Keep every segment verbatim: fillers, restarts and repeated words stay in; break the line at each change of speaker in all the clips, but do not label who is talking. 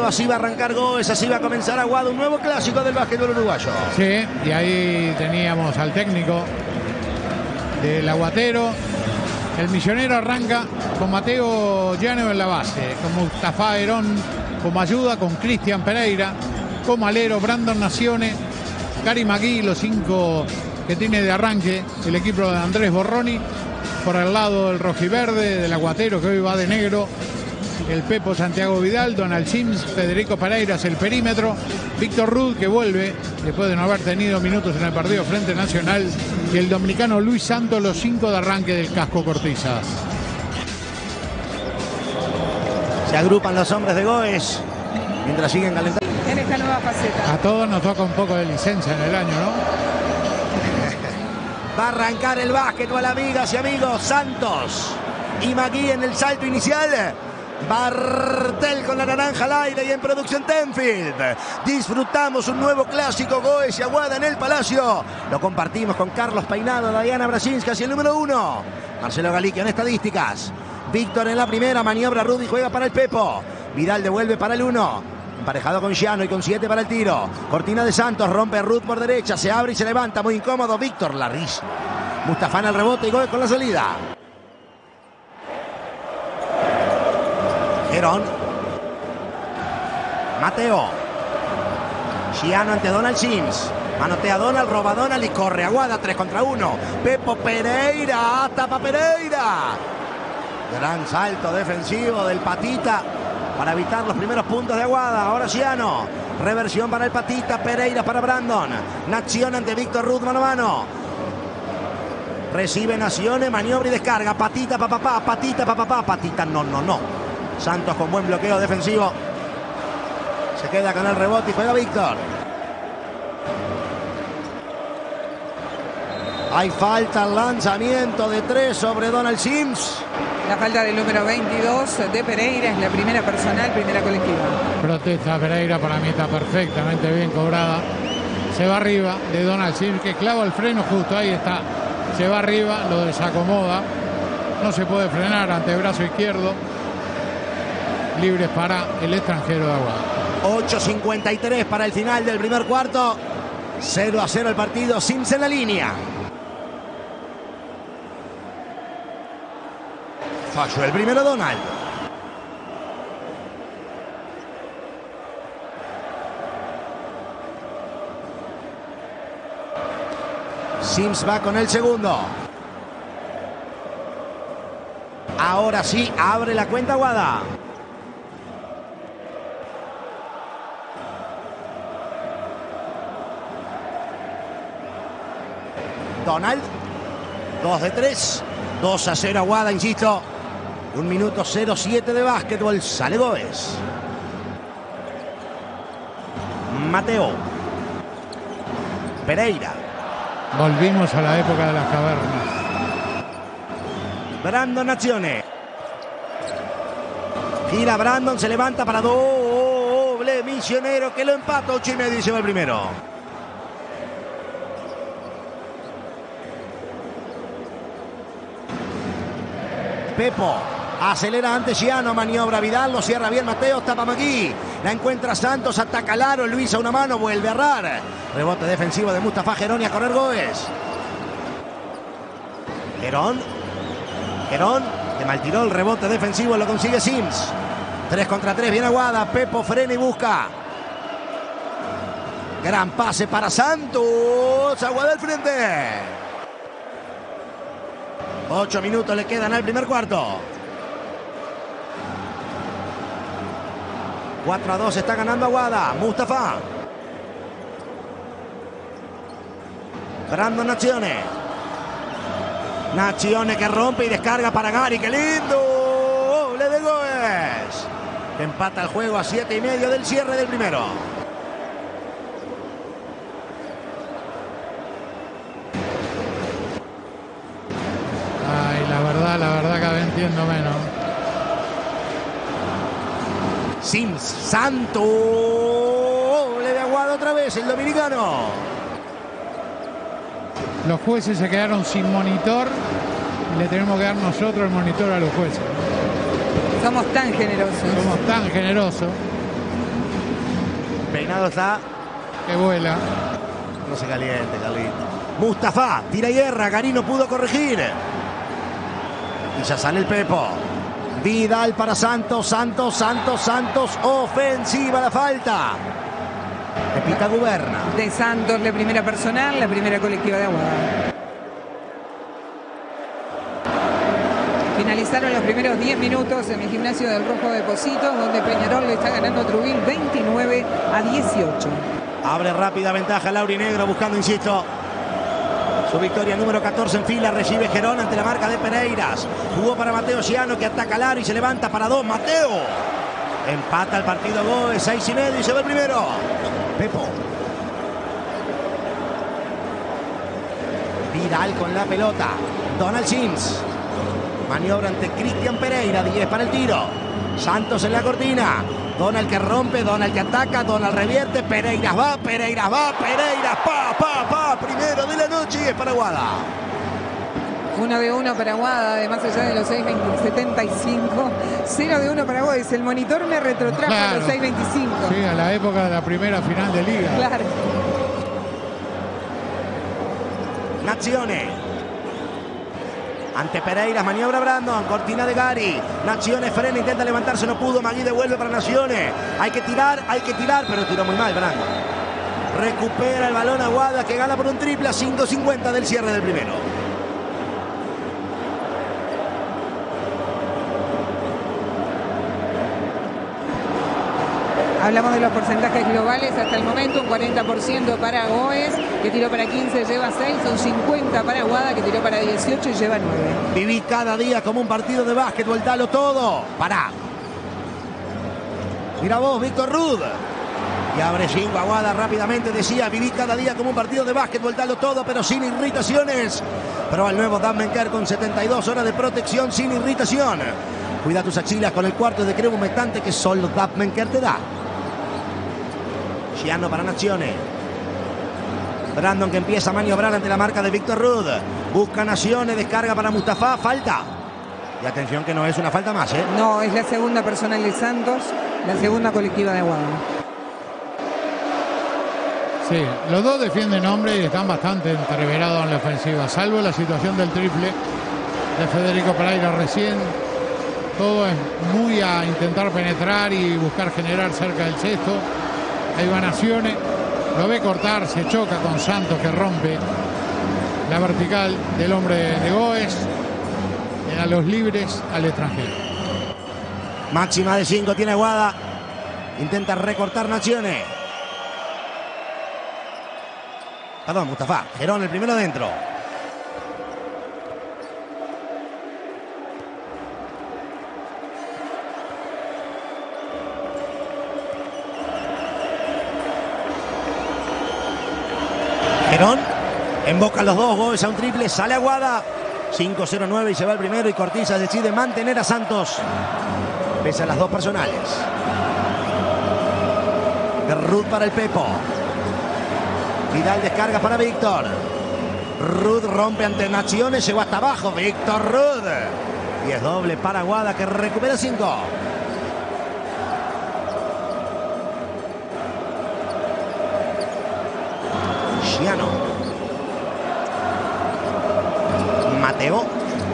Mateo, así va a arrancar Goes, así va a comenzar Aguada, un nuevo clásico del básquetbol uruguayo.
Sí, y ahí teníamos al técnico del Aguatero. El Misionero arranca con Mateo Llano en la base, con Mustafa Herón como ayuda, con Cristian Pereira como alero, Brandon Nacione, Cari Magui, los cinco que tiene de arranque el equipo de Andrés Borroni. Por el lado del rojiverde, del Aguatero, que hoy va de negro, el Pepo Santiago Vidal, Donald Sims, Federico Pereiras, el perímetro, Víctor Rudd, que vuelve después de no haber tenido minutos en el partido frente Nacional, y el dominicano Luis Santos, los cinco de arranque del Casco Cortiza.
Se agrupan los hombres de Goes mientras siguen calentando.
En esta nueva faceta.
A todos nos toca un poco de licencia en el año, ¿no?
Va a arrancar el básquetbol, amigas y amigos. Santos y Magui en el salto inicial. Bartel con la naranja al aire y en producción Tenfield. Disfrutamos un nuevo clásico, Goes y Aguada en el Palacio. Lo compartimos con Carlos Peinado, Diana Brasinskas y el número uno, Marcelo Galicchio en estadísticas. Víctor en la primera, maniobra Rudy, juega para el Pepo. Vidal devuelve para el uno. Emparejado con Giano y con siete para el tiro. Cortina de Santos, rompe Ruth por derecha, se abre y se levanta, muy incómodo. Víctor larguísimo. Mustafa en el rebote y Goes con la salida. Herón. Mateo. Giano ante Donald Sims. Manotea Donald, roba Donald y corre Aguada, tres contra uno. Pepo Pereira, tapa Pereira. Gran salto defensivo del Patita para evitar los primeros puntos de Aguada. Ahora Giano. Reversión para el Patita. Pereira para Brandon. Nacione ante Víctor Rudd, mano a mano. Recibe Nacione, maniobra y descarga. Patita, papá, pa, pa, Patita, papá, pa, Patita, no, no, no. Santos con buen bloqueo defensivo. Se queda con el rebote y juega Víctor. Hay falta, el lanzamiento de tres sobre Donald Sims.
La falta del número veintidós de Pereira es la primera personal, primera colectiva.
Protesta Pereira, para mí está perfectamente bien cobrada. Se va arriba de Donald Sims, que clava el freno justo, ahí está. Se va arriba, lo desacomoda. No se puede frenar, antebrazo izquierdo. Libres para el extranjero de Aguada.
ocho cincuenta y tres para el final del primer cuarto. cero a cero el partido, Sims en la línea. Falló el primero Donald. Sims va con el segundo. Ahora sí, abre la cuenta Aguada. Donald. dos de tres. dos a cero Aguada, insisto. Un minuto cero siete de básquetbol. Sale Goes. Mateo. Pereira.
Volvimos a la época de las cavernas.
Brandon Nacione. Gira Brandon, se levanta para doble. Misionero que lo empata. Ocho y medio y se va el primero. Pepo. Acelera ante Giano, maniobra Vidal, lo cierra bien Mateo, tapa Magui. La encuentra Santos, ataca Laro, Luis a una mano, vuelve a errar. Rebote defensivo de Mustafa Herón y a correr Goes. Herón. Herón, de mal tiró el rebote defensivo, lo consigue Sims. tres contra tres, bien Aguada, Pepo frena y busca. Gran pase para Santos, Aguada al frente. Ocho minutos le quedan al primer cuarto. cuatro a dos está ganando Aguada. Mustafa. Brandon Nacione. Nacione que rompe y descarga para Gary. ¡Qué lindo! ¡Doble de Goes! Empata el juego a siete y medio del cierre del primero.
Ay, la verdad, la verdad cada vez entiendo menos.
Sims, Santo, doble de Aguada otra vez, el dominicano.
Los jueces se quedaron sin monitor y le tenemos que dar nosotros el monitor a los jueces.
Somos tan generosos.
Somos tan generosos.
peinado está.
Que vuela.
No se caliente, Carlito. Mustafa, tira y erra. Garí no pudo corregir. Y ya sale el Pepo. Vidal para Santos, Santos, Santos, Santos. Ofensiva la falta. Pepita Guberna.
De Santos, la primera personal, la primera colectiva de Aguada. Finalizaron los primeros diez minutos en el gimnasio del Rojo de Pocitos, donde Peñarol le está ganando a Trubil veintinueve a dieciocho.
Abre rápida ventaja Laurinegro buscando, insisto, su victoria número catorce en fila. Recibe Gerón ante la marca de Pereiras. Jugó para Mateo Giano, que ataca al aro y se levanta para dos. Mateo empata el partido. Goes, seis y medio y se va el primero. Pepo. Vidal con la pelota. Donald Sims. Maniobra ante Cristian Pereira. diez para el tiro. Santos en la cortina. Donald que rompe, Donald que ataca, Donald revierte, Pereiras va, Pereiras va, Pereiras, pa, pa, pa, primero de la noche y es para Aguada.
uno de uno para Aguada, de más allá de los seis setenta y cinco. cero de uno para Aguada. El monitor me retrotrajo claro, a los seis veinticinco.
Sí, a la época de la primera final de liga.
Claro.
Nazione. Ante Pereiras, maniobra Brandon, cortina de Gary. Nazione frena, intenta levantarse, no pudo. Magui devuelve para Nazione. Hay que tirar, hay que tirar, pero tiró muy mal Brandon. Recupera el balón Aguada, que gana por un triple a cinco cincuenta del cierre del primero.
Hablamos de los porcentajes globales hasta el momento. Un cuarenta por ciento para Goes, que tiró para quince, lleva seis. Un cincuenta para Aguada, que tiró para dieciocho y lleva nueve.
Viví cada día como un partido de básquetbol. Dalo todo. Pará. Mira vos, Víctor Rud. Y abre cinco Aguada rápidamente. Decía, viví cada día como un partido de básquetbol. Dalo todo, pero sin irritaciones. Pero al nuevo Davenport con setenta y dos horas de protección sin irritación. Cuida tus axilas con el cuarto de crema humectante que solo Davenport te da. Giano para Nazione. Brandon que empieza a maniobrar ante la marca de Víctor Rud. Busca Nazione, descarga para Mustafa, falta. Y atención que no es una falta más, ¿eh?
No, es la segunda personal de Santos, la segunda colectiva de Aguada.
Sí, los dos defienden hombre y están bastante entreverados en la ofensiva, salvo la situación del triple de Federico Pereira recién. Todo es muy a intentar penetrar y buscar generar cerca del cesto. Ahí va Nazione, lo ve cortar, se choca con Santos que rompe la vertical del hombre de Goes. A los libres al extranjero.
Máxima de cinco tiene Aguada. Intenta recortar Nazione. Perdón, Mustafa. Gerón el primero dentro. Gerón emboca los dos goles a un triple, sale Aguada. cinco cero nueve y se va el primero y Cortiza decide mantener a Santos pese a las dos personales. Rud para el Pepo. Vidal descarga para Víctor. Rud rompe ante Nazione, llegó hasta abajo. Víctor Rud. Y es doble para Aguada que recupera cinco. Giano. Mateo.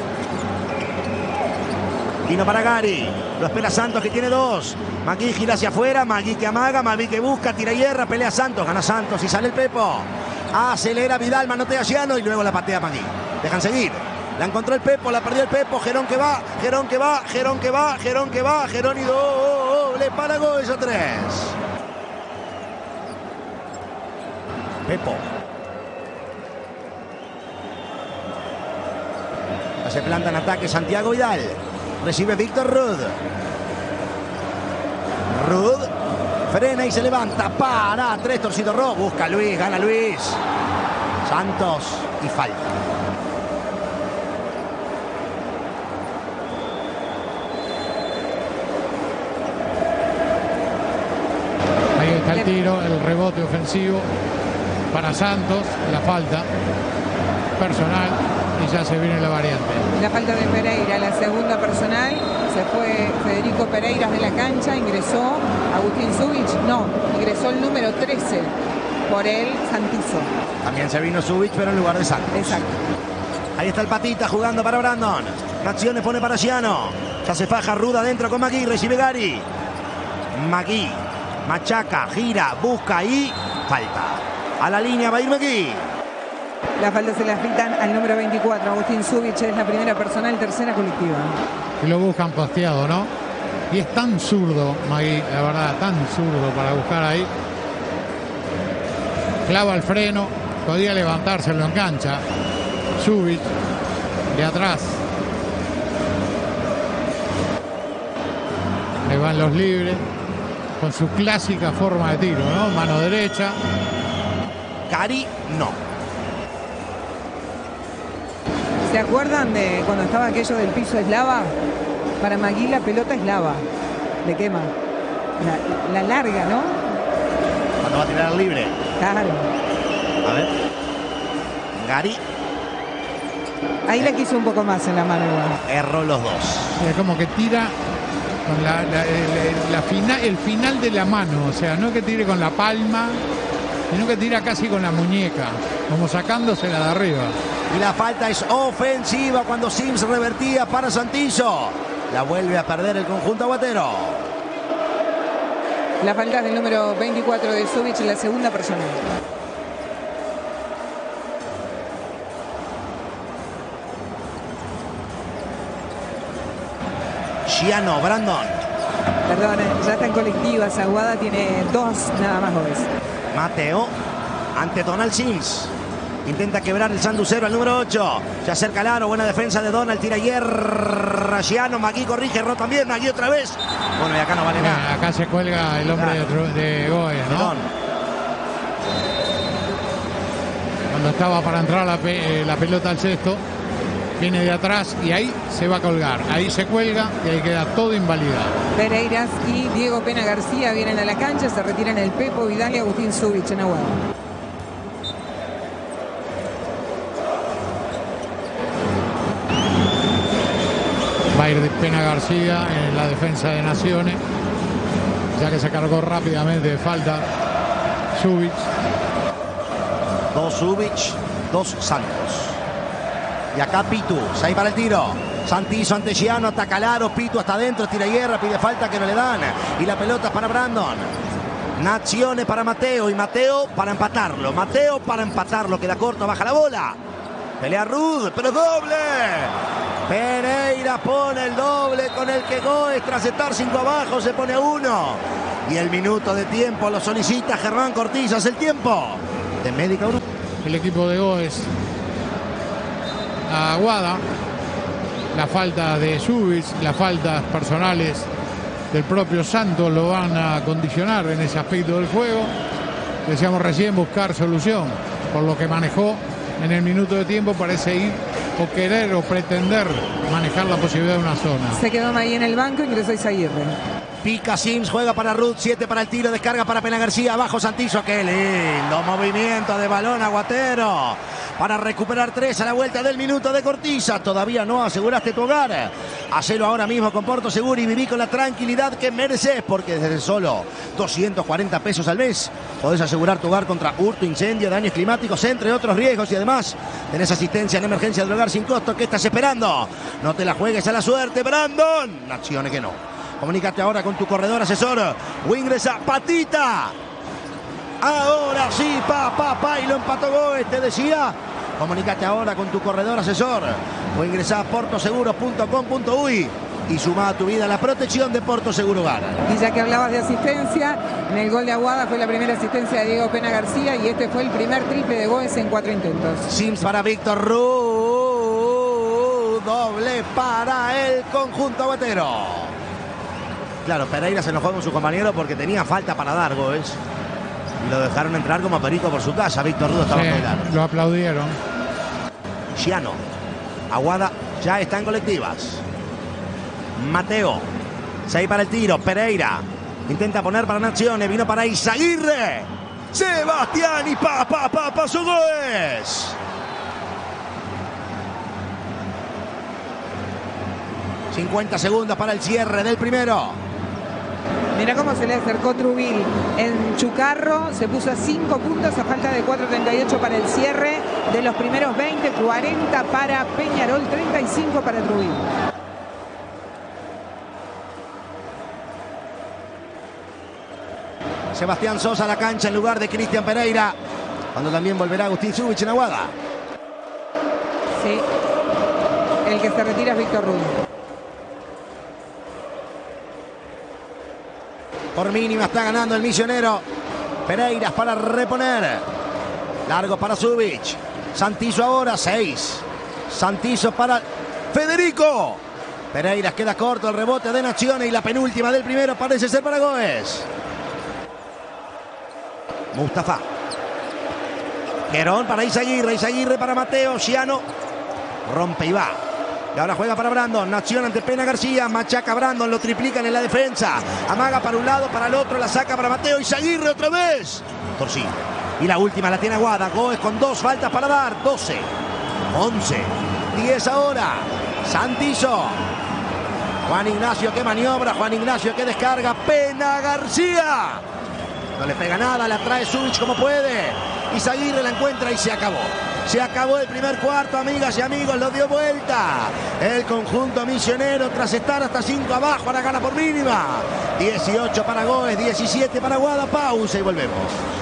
Vino para Gary. Lo espera Santos que tiene dos. Magui gira hacia afuera. Magui que amaga. Magui que busca. Tira hierra. Pelea Santos. Gana Santos y sale el Pepo. Acelera Vidal. Manotea Giano y luego la patea Magui. Dejan seguir. La encontró el Pepo. La perdió el Pepo. Gerón que va. Gerón que va. Gerón que va. Gerón que va. Gerón y doble para Goes a tres. Pepo. Se planta en ataque Santiago Vidal. Recibe Víctor Rud. Rud frena y se levanta. Para. Tres torcido Ro. Busca Luis. Gana Luis. Santos y falta.
Ahí está el tiro. El rebote ofensivo para Santos. La falta personal. Y ya se viene la variante.
La falta de Pereira, la segunda personal. Se fue Federico Pereiras de la cancha. Ingresó Agustín Zubich. No, ingresó ingresó el número trece por el Santizo.
También se vino Subic, pero en lugar de Santos.
Exacto.
Ahí está el Patita jugando para Brandon. Naciones pone para Giano. Ya se faja Ruda adentro con Magui. Recibe Gary. Magui. Machaca, gira, busca y falta. A la línea va a ir Magui.
Las faltas se las pitan al número veinticuatro. Agustín Subic es la primera personal, tercera colectiva.
Y lo buscan posteado, ¿no? Y es tan zurdo, Magui, la verdad, tan zurdo para buscar ahí. Clava el freno, podía levantarse, lo engancha. Subic, de atrás. Le van los libres, con su clásica forma de tiro, ¿no? Mano derecha.
Gary, no.
¿Se acuerdan de cuando estaba aquello del piso es lava? Para Magui la pelota es lava. Le quema. La, la larga, ¿no?
Cuando va a tirar libre.
Claro.
A ver. Gary.
Ahí la quiso un poco más en la mano igual.
Erró los dos.
Es como que tira con la, la, la, la final, el final de la mano. O sea, no que tire con la palma, sino que tira casi con la muñeca, como sacándosela de arriba.
Y la falta es ofensiva cuando Sims revertía para Santillo. La vuelve a perder el conjunto aguatero.
La falta del número veinticuatro de Subic, la segunda personal.
Giano, Brandon.
Perdón, ya está en colectivas. Aguada tiene dos nada más goles.
Mateo ante Donald Sims. Intenta quebrar el sanducero al número ocho. Se acerca al aro. Buena defensa de Donald. Tira hierra. Giano. Magui corrige. Erró también. Magui otra vez. Bueno, y acá no vale nada.
Acá se cuelga el hombre claro. de, de Goes, ¿no?
Perdón.
Cuando estaba para entrar la, pe la pelota al cesto, viene de atrás y ahí se va a colgar. Ahí se cuelga y ahí queda todo invalidado.
Pereiras y Diego Pena García vienen a la cancha. Se retiran el Pepo Vidal y Agustín Subic en Aguada.
Va a ir de Pena García en la defensa de Naciones, ya que se cargó rápidamente de falta Subic.
Dos Subic, dos Santos. Y acá Pitu, seis para el tiro. Santillo ante Giano, ataca al aro, Pitu hasta adentro, tira hierra, pide falta que no le dan. Y la pelota es para Brandon. Naciones para Mateo y Mateo para empatarlo. Mateo para empatarlo, queda corto, baja la bola. Pelea Rud, pero doble. Pereira pone el doble con el que Goes, tras estar cinco abajo, se pone a uno. Y el minuto de tiempo lo solicita Germán Cortizas. El tiempo de Médica Uruguay.
El equipo de Goes a Aguada. La falta de Subic, las faltas personales del propio Santos lo van a condicionar en ese aspecto del juego. Decíamos recién buscar solución por lo que manejó en el minuto de tiempo. Parece ir o querer o pretender manejar la posibilidad de una zona.
Se quedó ahí en el banco, ingresó Izaguirre.
Pica Sims, juega para Ruth, siete para el tiro, descarga para Pena García, abajo Santillo, qué lindo movimiento de balón aguatero para recuperar tres a la vuelta del minuto de Cortiza. Todavía no aseguraste tu hogar, hacelo ahora mismo con Porto Seguro y viví con la tranquilidad que mereces, porque desde solo doscientos cuarenta pesos al mes podés asegurar tu hogar contra hurto, incendio, daños climáticos, entre otros riesgos, y además tenés asistencia en emergencia del hogar sin costo. ¿Qué estás esperando? No te la juegues a la suerte, Brandon. Naciones que no. Comunícate ahora con tu corredor asesor o ingresa Patita. Ahora sí, pa, pa, pa, y lo empató Goes, te decía. Comunícate ahora con tu corredor asesor o ingresa a porto seguro punto com punto uy y suma a tu vida la protección de Porto Seguro Hogar.
Y ya que hablabas de asistencia, en el gol de Aguada fue la primera asistencia de Diego Pena García y este fue el primer triple de Goes en cuatro intentos.
Sims para Víctor Ru, doble para el conjunto aguatero. Claro, Pereira se enojó con su compañero porque tenía falta para dar Goes. Y lo dejaron entrar como perico por su casa. Víctor Rudo estaba
sí,
bailando.
Lo aplaudieron.
Giano. Aguada ya está en colectivas. Mateo. seis para el tiro. Pereira. Intenta poner para Naciones. Vino para Izaguirre. Sebastián y pa, pa, pa, pasó Goes. cincuenta segundos para el cierre del primero.
Mirá cómo se le acercó Trubil en Chucarro. Se puso a cinco puntos a falta de cuatro treinta y ocho para el cierre de los primeros veinte. cuarenta para Peñarol, treinta y cinco para Trubil.
Sebastián Sosa a la cancha en lugar de Cristian Pereira. Cuando también volverá Agustín Zubich en Aguada.
Sí. El que se retira es Víctor Ruiz.
Por mínima está ganando el misionero. Pereiras para reponer. Largo para Zubich. Santizo ahora, seis. Santizo para Federico. Pereiras queda corto, el rebote de Naciones y la penúltima del primero parece ser para Goes. Mustafa. Gerón para Izaguirre. Izaguirre para Mateo. Giano. Rompe y va. Y ahora juega para Brandon. Nación ante Pena García. Machaca Brandon. Lo triplican en la defensa. Amaga para un lado, para el otro. La saca para Mateo. Izaguirre otra vez. Torcido. Y la última la tiene Aguada. Goes con dos faltas para dar. doce. once. diez ahora. Santizo. Juan Ignacio que maniobra. Juan Ignacio que descarga. Pena García. No le pega nada. La trae Zubich como puede. Izaguirre la encuentra y se acabó. Se acabó el primer cuarto, amigas y amigos, lo dio vuelta. El conjunto misionero tras estar hasta cinco abajo, ahora gana por mínima. dieciocho para Goes, diecisiete para Aguada, pausa y volvemos.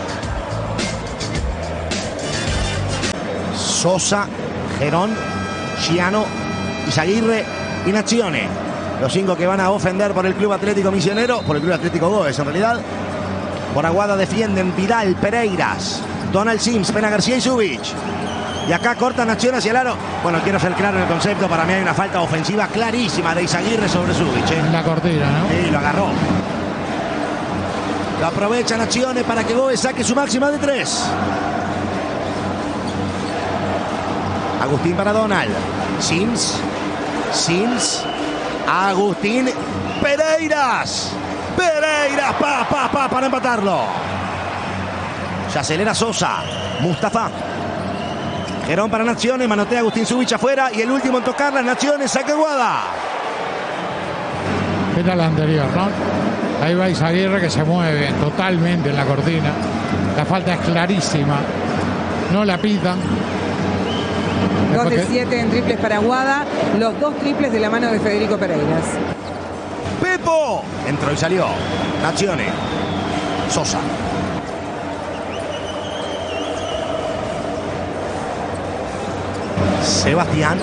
Sosa, Gerón, Giano, Izaguirre y Naciones. Los cinco que van a ofender por el Club Atlético Misionero, por el Club Atlético Goes en realidad. Por Aguada defienden Vidal, Pereiras, Donald Sims, Pena García y Zubich. Y acá corta Naciones hacia el aro. Bueno, quiero ser claro en el concepto. Para mí hay una falta ofensiva clarísima de Izaguirre sobre Zubich. ¿eh?
En la cortina, ¿no?
Sí, lo agarró. Lo aprovecha Naciones para que Goes saque su máxima de tres. Agustín para Donald. Sims. Sims. Agustín. Pereiras. Pereiras. Pa, pa, pa, para empatarlo. Se acelera Sosa. Mustafa. Gerón para Naciones. Manotea Agustín Zubich afuera. Y el último en tocarla. Naciones. Saca Aguada.
Era la anterior, ¿no? Ahí va Izaguirre que se mueve totalmente en la cortina. La falta es clarísima. No la pitan.
dos de siete en triples para Aguada. Los dos triples de la mano de Federico Pereiras.
Pepo. Entró y salió. Naciones. Sosa. Sebastián.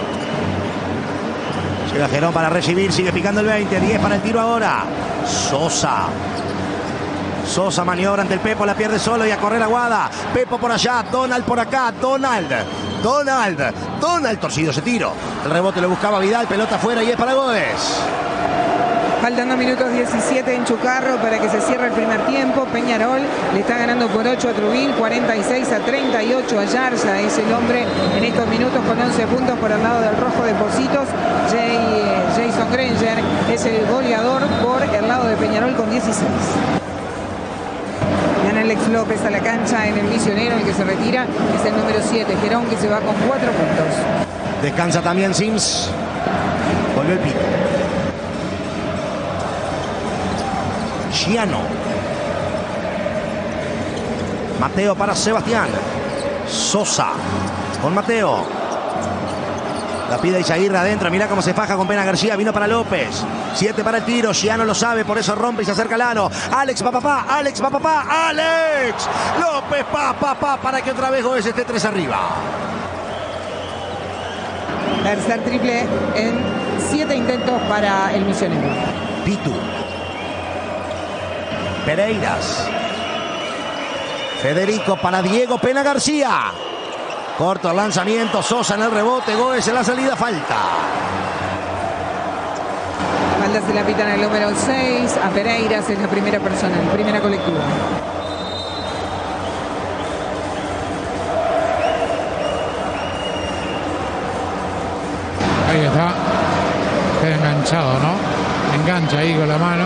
Llega Gerón para recibir. Sigue picando el veinte. diez para el tiro ahora. Sosa. Sosa maniobra ante el Pepo. La pierde solo y a correr Aguada. Pepo por allá. Donald por acá. Donald. Donald. Donald. Torcido ese tiro. El rebote lo buscaba Vidal. Pelota afuera y es para Goes.
Faltan dos minutos diecisiete en Chucarro para que se cierre el primer tiempo. Peñarol le está ganando por ocho a Trubil, cuarenta y seis a treinta y ocho a Yarza. Es el hombre en estos minutos con once puntos por el lado del Rojo de Pocitos. Jay, Jason Granger es el goleador por el lado de Peñarol con dieciséis. Gana Alex López a la cancha en el misionero. El que se retira es el número siete, Gerón, que se va con cuatro puntos.
Descansa también Sims. Volvió el pico. Giano. Mateo para Sebastián. Sosa con Mateo. La pide Izaguirre adentro. Mira cómo se faja con Pena García. Vino para López. siete para el tiro. Giano lo sabe. Por eso rompe y se acerca Lano. Alex pa papá. Alex pa papá. Alex. López pa papá. Para que otra vez Goes esté tres arriba.
Tercer triple en siete intentos para el misionero.
Pitu. Pereiras. Federico para Diego Pena García. Corto el lanzamiento. Sosa en el rebote. Goes en la salida. Falta.
Falta se la pitan al número seis. A Pereiras es la primera personal. Primera colectiva.
Ahí está. Queda enganchado, ¿no? Engancha ahí con la mano.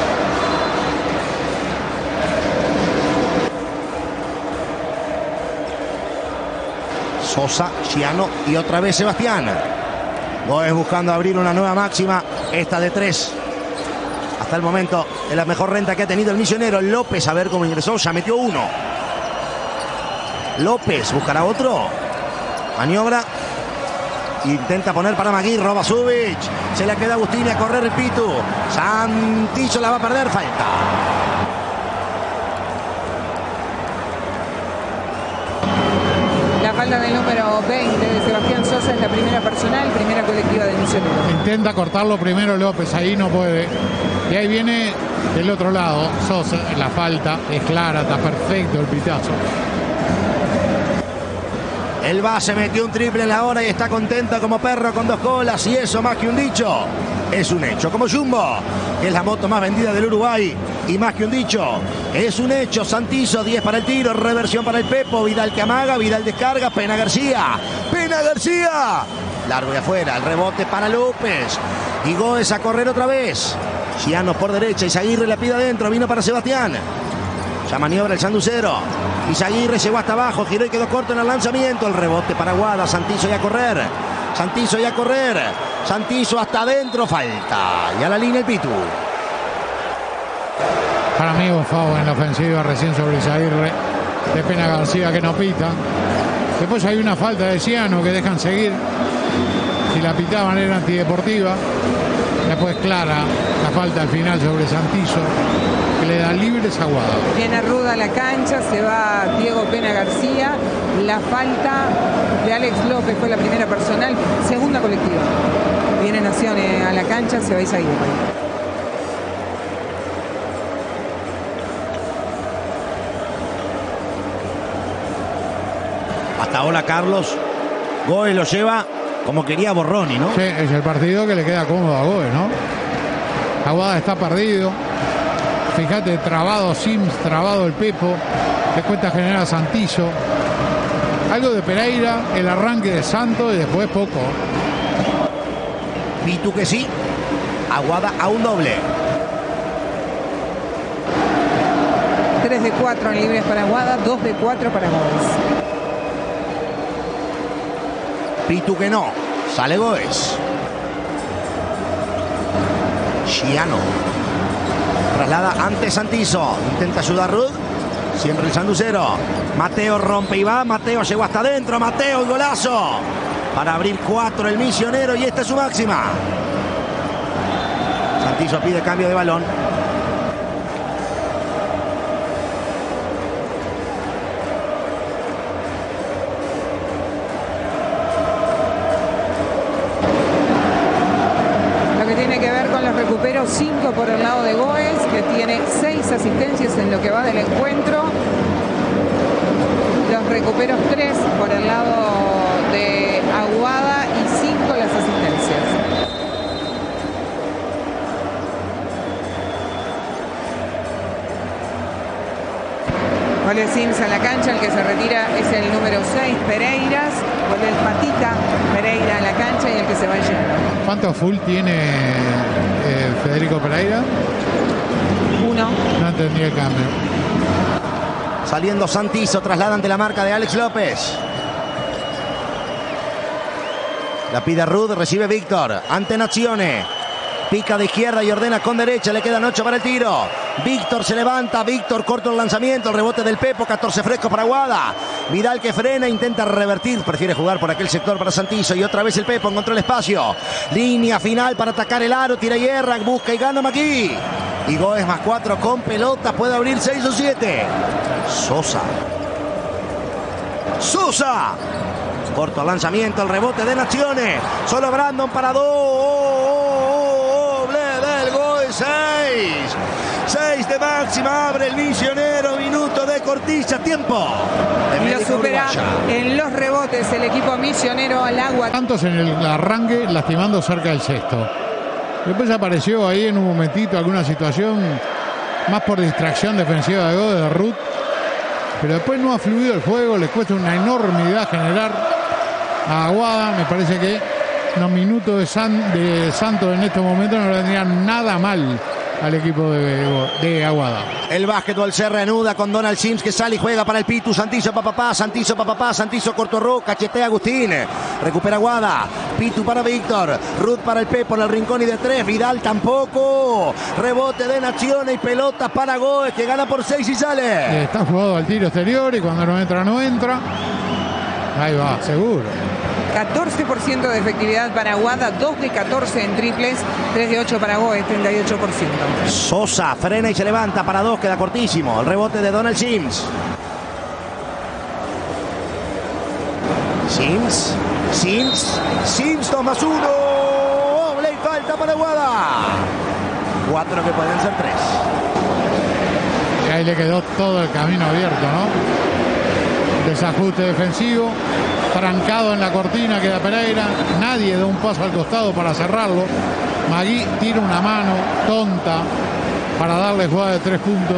Sosa, Giano y otra vez Sebastián. Goes buscando abrir una nueva máxima. Esta de tres. Hasta el momento es la mejor renta que ha tenido el misionero. López, a ver cómo ingresó, ya metió uno. López buscará otro. Maniobra. Intenta poner para Magui, roba Subic. Se la queda Agustini a correr el Pitu. Santillo la va a perder, falta.
La falta del número veinte de Sebastián Sosa es la primera personal, primera colectiva del misionero.
Intenta cortarlo primero López, ahí no puede. Y ahí viene del otro lado Sosa, la falta es clara, está perfecto el pitazo.
El base metió un triple en la hora y está contenta como perro con dos colas. Y eso, más que un dicho, es un hecho. Como Jumbo, que es la moto más vendida del Uruguay. Y más que un dicho, es un hecho. Santillo, diez para el tiro, reversión para el Pepo. Vidal que amaga, Vidal descarga, Pena García. Pena García. Largo y afuera, el rebote para López. Y Goes a correr otra vez. Giano por derecha, Izaguirre la pide adentro, vino para Sebastián. Ya maniobra el sanducero. Izaguirre llegó hasta abajo, giró y quedó corto en el lanzamiento. El rebote para Guada, Santillo y a correr. Santillo y a correr. Santillo hasta adentro, falta. Y a la línea el Pitu.
Para mí Favo en la ofensiva recién sobre Izaguirre. De Pena García que no pita. Después hay una falta de Ciano que dejan seguir. Si la pitaban era antideportiva. Después clara la falta al final sobre Santillo, que le da libres a Guada.
Viene ruda la cancha, se va Diego Pena García. La falta de Alex López fue la primera personal, segunda colectiva. Viene Naciones a la cancha, se va a Izaguirre.
Hasta ahora Carlos Goes lo lleva como quería Borroni, ¿no?
Sí, es el partido que le queda cómodo a Goes, ¿no? Aguada está perdido. Fíjate, trabado Sims, trabado el Pepo. Le cuenta generar a Santillo. Algo de Pereira, el arranque de Santos y después poco.
Pitu que sí. Aguada a un doble.
tres de cuatro en libres para Aguada, dos de cuatro para Goes.
Pitu que no. Sale Goes. Giano. Traslada ante Santillo. Intenta ayudar a Ruth. Siempre el sanducero. Mateo rompe y va. Mateo llegó hasta adentro. Mateo, el golazo. Para abrir cuatro el misionero. Y esta es su máxima. Santillo pide cambio de balón.
Recupero cinco por el lado de Goes, que tiene seis asistencias en lo que va del encuentro. Los recuperos tres por el lado de Aguada y cinco las asistencias. Vuelve Sims a la cancha, el que se retira es el número seis, Pereiras. Vuelve el Patita Pereira a la cancha y el que se va lleno.
¿Cuánto full tiene eh, Federico Pereira?
Uno.
No entendí el cambio.
Saliendo Santillo, traslada ante la marca de Alex López. La pide Ruth, recibe Víctor. Ante Nazione. Pica de izquierda y ordena con derecha. Le quedan ocho para el tiro. Víctor se levanta. Víctor corta el lanzamiento. El rebote del Pepo. catorce frescos para Aguada. Vidal que frena. Intenta revertir. Prefiere jugar por aquel sector para Santillo. Y otra vez el Pepo encontró el espacio. Línea final para atacar el aro. Tira y erra. Busca y gana Magui. Y Goes más cuatro con pelota. Puede abrir seis o siete. Sosa. Sosa. Corto lanzamiento. El rebote de Nazione. Solo Brandon para dos. seis. seis de máxima. Abre el misionero. Minuto de cortilla. Tiempo.
Y lo supera en los rebotes el equipo misionero al agua.
Tantos en el arranque lastimando cerca del sexto. Después apareció ahí en un momentito alguna situación más por distracción defensiva de Goes de Ruth. Pero después no ha fluido el juego. Le cuesta una enormidad generar a Aguada. Me parece que los minutos de, San, de Santos en estos momentos no le vendrían nada mal al equipo de, de Aguada.
El básquetbol se reanuda con Donald Sims, que sale y juega para el Pitu. Santizo papapá, Santizo papapá, Santizo Cortorro, cachetea Agustín. Recupera Aguada. Pitu para Víctor. Ruth para el Pepo en el rincón y de tres. Vidal tampoco. Rebote de Naciones y pelota para Goes, que gana por seis y sale.
Está jugado al tiro exterior y cuando no entra, no entra. Ahí va, seguro.
catorce por ciento de efectividad para Aguada, dos de catorce en triples, tres de ocho para Goes, treinta y ocho por ciento.
Sosa frena y se levanta para dos, queda cortísimo. El rebote de Donald Sims. Sims, Sims, Sims, dos más uno. Doble y falta para Aguada. Cuatro que pueden ser tres.
Y ahí le quedó todo el camino abierto, ¿no? Desajuste defensivo. Trancado en la cortina queda Pereira. Nadie da un paso al costado para cerrarlo. Magui tira una mano tonta para darle jugada de tres puntos.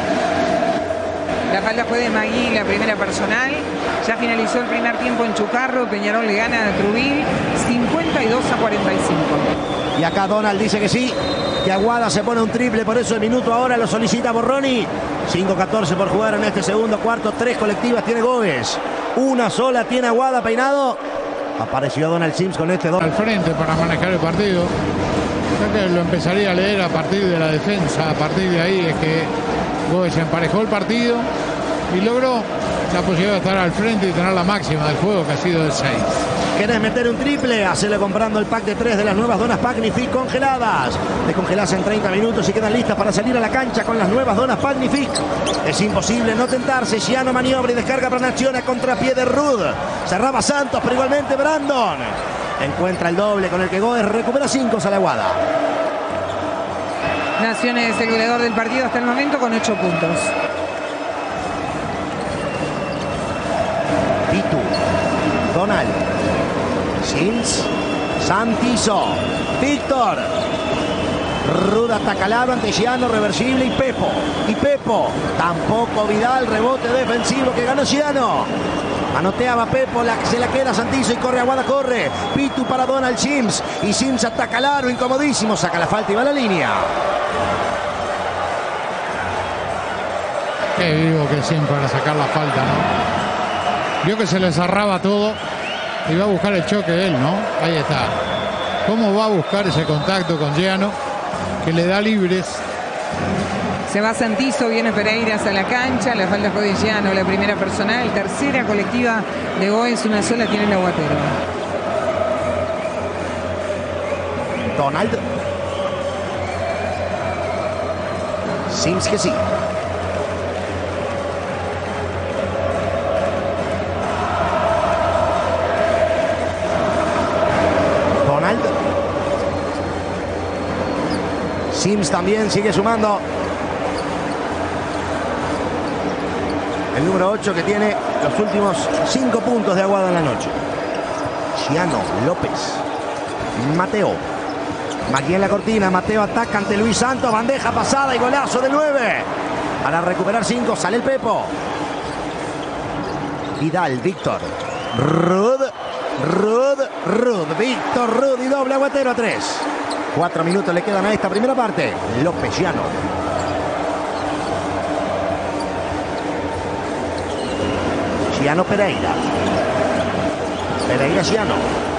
La falta fue de Magui, la primera personal. Ya finalizó el primer tiempo en Chucarro. Peñarol le gana a Trubil cincuenta y dos a cuarenta y cinco.
Y acá Donald dice que sí, que Aguada se pone un triple, por eso el minuto ahora lo solicita Borroni. cinco catorce por jugar en este segundo cuarto. Tres colectivas tiene Goes. Una sola tiene Aguada peinado. Apareció Donald Sims con este dos.
Al frente para manejar el partido. Creo que lo empezaría a leer a partir de la defensa. A partir de ahí es que Goes emparejó el partido y logró la posibilidad de estar al frente y tener la máxima del juego, que ha sido de seis.
¿Querés meter un triple? Hacele comprando el pack de tres de las nuevas donas Pagnific congeladas. Descongelás en treinta minutos y quedan listas para salir a la cancha con las nuevas donas Pagnific. Es imposible no tentarse. Giano maniobra y descarga para Nación a contrapié de Rud. Cerraba Santos, pero igualmente Brandon encuentra el doble con el que Goes recupera cinco a la Aguada.
Naciones es el goleador del partido hasta el momento con ocho puntos.
Pitu, Donald, Sims, Santizo, Víctor. Ruda ataca Labro ante Giano, reversible y Pepo. Y Pepo, tampoco Vidal, rebote defensivo que ganó Giano. Manoteaba Pepo, la, se la queda Santizo y corre Aguada, corre. Pitu para Donald Sims. Y Sims ataca al aro, incomodísimo, saca la falta y va a la línea.
Qué vivo que siempre para sacar la falta, ¿no? Vio que se le cerraba todo y va a buscar el choque de él, ¿no? Ahí está. ¿Cómo va a buscar ese contacto con Giano, que le da libres?
Se va Santizo, viene Pereiras a la cancha. La falta fue de Giano, la primera personal. Tercera colectiva de Goes, una sola tiene el Aguatero.
Donald. Sims que sí. Sims también sigue sumando. El número ocho que tiene los últimos cinco puntos de Aguada en la noche. Giano, López, Mateo. Magui en la cortina. Mateo ataca ante Luis Santos. Bandeja pasada y golazo de nueve. Para recuperar cinco sale el Pepo. Vidal, Víctor. Rud, Rud, Rud. Víctor, Rud y doble Aguatero a tres. Cuatro minutos le quedan a esta primera parte. López, Giano. Giano, Pereira. Pereira, Giano.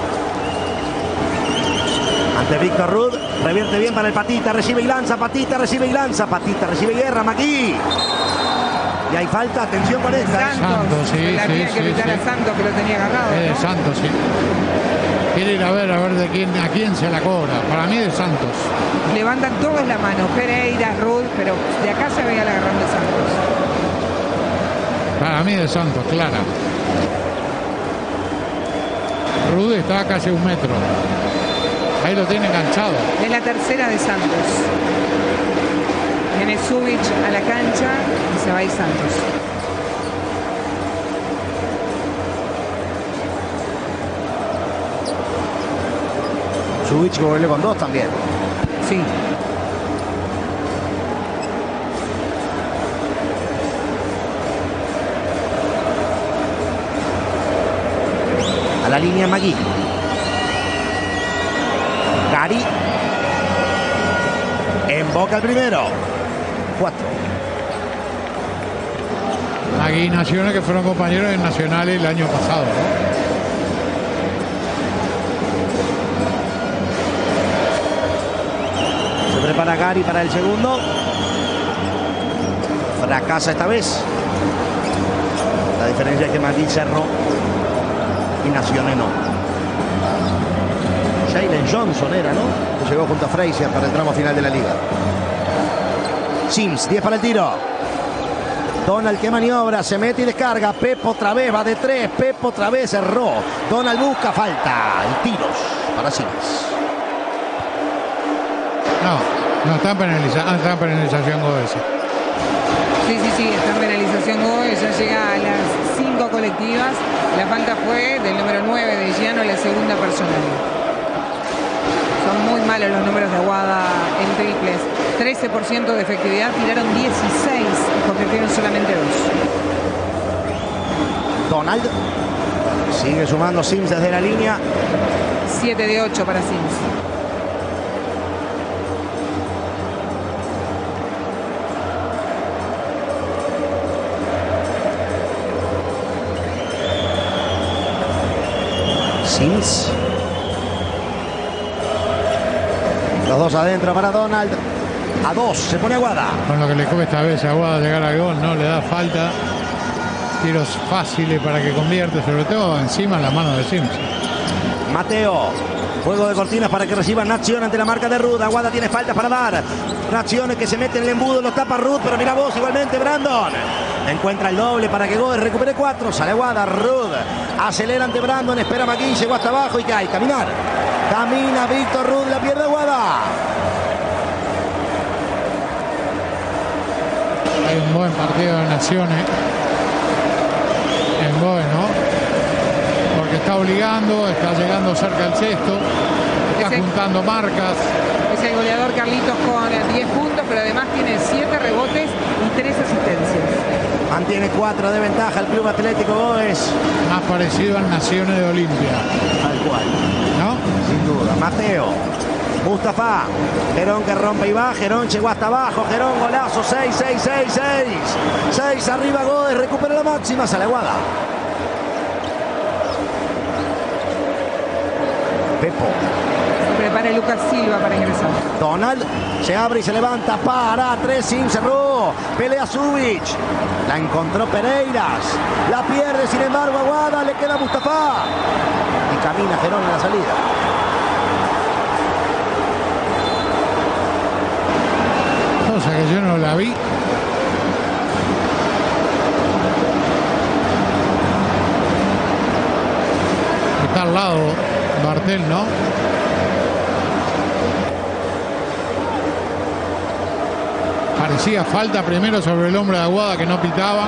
Ante Víctor Rud. Revierte bien para el Patita. Recibe y lanza. Patita recibe y lanza. Patita recibe y guerra. Magui. Y hay falta. Atención con esta.
Santos.
Santos, sí,
la
sí,
tenía que
sí,
evitar
sí.
a Santos, que lo tenía agarrado,
Es de
¿no?
Santos, sí. Quiere ir a ver, a ver de quién, a quién se la cobra. Para mí de Santos.
Levantan todos la mano. Pereira, Ruth, pero de acá se veía el agarrón de Santos.
Para mí de Santos, clara. Rude está a casi un metro. Ahí lo tiene enganchado.
Es la tercera de Santos. Viene Zubich a la cancha y se va a ir Santos.
Zubich vuelve con dos también.
Sí.
A la línea Magui. Gary. En Boca el primero. Cuatro.
Magui y Naciones, que fueron compañeros en Nacionales el año pasado, ¿no?
Se prepara Gary para el segundo. Fracasa esta vez. La diferencia es que Magui cerró y Naciones no. Jalen Johnson era, ¿no? Que llegó junto a Frazier para el tramo final de la liga. Sims, diez para el tiro. Donald que maniobra, se mete y descarga. Pepo otra vez, va de tres. Pepo otra vez, cerró. Donald busca, falta. Y tiros para Sims.
No, no, está en penalización. Ah, está en penalización Goes.
Sí, sí, sí, está en penalización Goes. Ya llega a las cinco colectivas. La falta fue del número nueve de Giano, la segunda personal. Son muy malos los números de Aguada en triples. trece por ciento de efectividad, tiraron dieciséis y convirtieron solamente dos.
Donald sigue sumando Sims desde la línea.
siete de ocho para Sims.
Sims. Los dos adentro para Donald. A dos, se pone Aguada.
Con lo que le cuesta a veces a Aguada llegar al gol, no le da falta. Tiros fáciles para que convierte, sobre todo encima en la mano de Sims.
Mateo. Juego de cortinas para que reciba Nación ante la marca de Ruth. Aguada tiene faltas para dar. Naciones que se mete en el embudo, lo tapa Ruth, pero mira vos igualmente, Brandon. Encuentra el doble para que Goes recupere cuatro. Sale Aguada, Ruth. Acelera ante Brandon, espera Magui, llegó hasta abajo y cae. Caminar. Camina Víctor Ruth, la pierde Aguada.
Hay un buen partido de Naciones en Goes, ¿no? Porque está obligando, está llegando cerca del cesto, está
Ese,
juntando marcas.
Es el goleador Carlitos con diez puntos, pero además tiene siete rebotes y tres asistencias.
Mantiene cuatro de ventaja el Club Atlético Goes.
Más parecido al Naciones de Olimpia.
Tal cual.
¿No?
Sin duda. Mateo. Mustafa. Gerón que rompe y va. Gerón llegó hasta abajo. Gerón golazo. seis, seis, seis, seis. seis arriba Goes. Recupera la máxima. Sale Aguada. Pepo.
Se prepara Lucas Silva para ingresar.
Donald se abre y se levanta. Para tres. Sims cerró. Pelea Subic. La encontró Pereiras. La pierde sin embargo Aguada. Le queda Mustafa. Y camina Gerón en la salida.
Cosa que yo no la vi. Está al lado Bartel, ¿no? Parecía falta primero sobre el hombre de Aguada que no pitaban.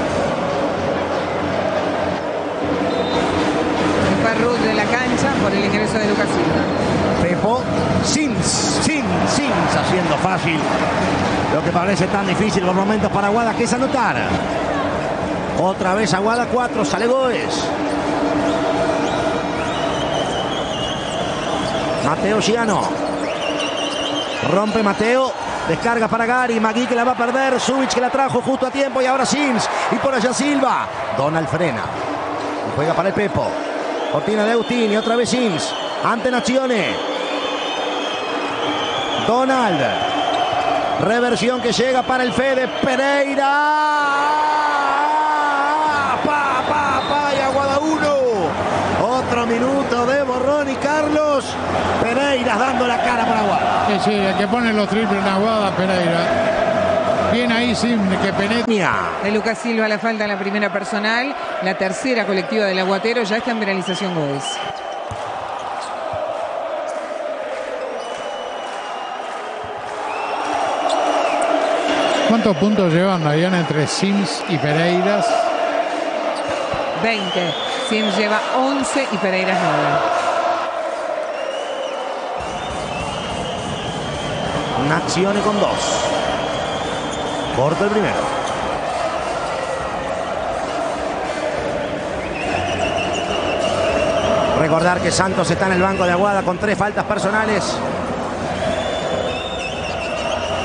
Se fue Ruth de la cancha por el ingreso de Lucas Silva.
Pepo, Sims, Sims, Sims haciendo fácil lo que parece tan difícil por momentos para Aguada, que es anotar. Otra vez Aguada, cuatro, sale Goes. Mateo Giano. Rompe Mateo. Descarga para Gary. Magui que la va a perder. Subic que la trajo justo a tiempo. Y ahora Sims. Y por allá Silva. Donald frena. Y juega para el Pepo. Cortina de Agustín. Y otra vez Sims. Ante Nazione. Donald. Reversión que llega para el Fede Pereira. Pa, pa, pa. Y Aguada uno. Otro minuto de Borrón y Carlos Pereira dando la cara para Aguada.
Sí, sí, el que pone los triples en Aguada, Pereira. Bien ahí, Sim, que penetra.
De Lucas Silva la falta en la primera personal. La tercera colectiva del Aguatero ya está en penalización Goes.
¿Cuántos puntos llevan Dayan entre Sims y Pereiras?
veinte. Sims lleva once y Pereiras nueve.
Nazione con dos. Corta el primero. Recordar que Santos está en el banco de Aguada con tres faltas personales.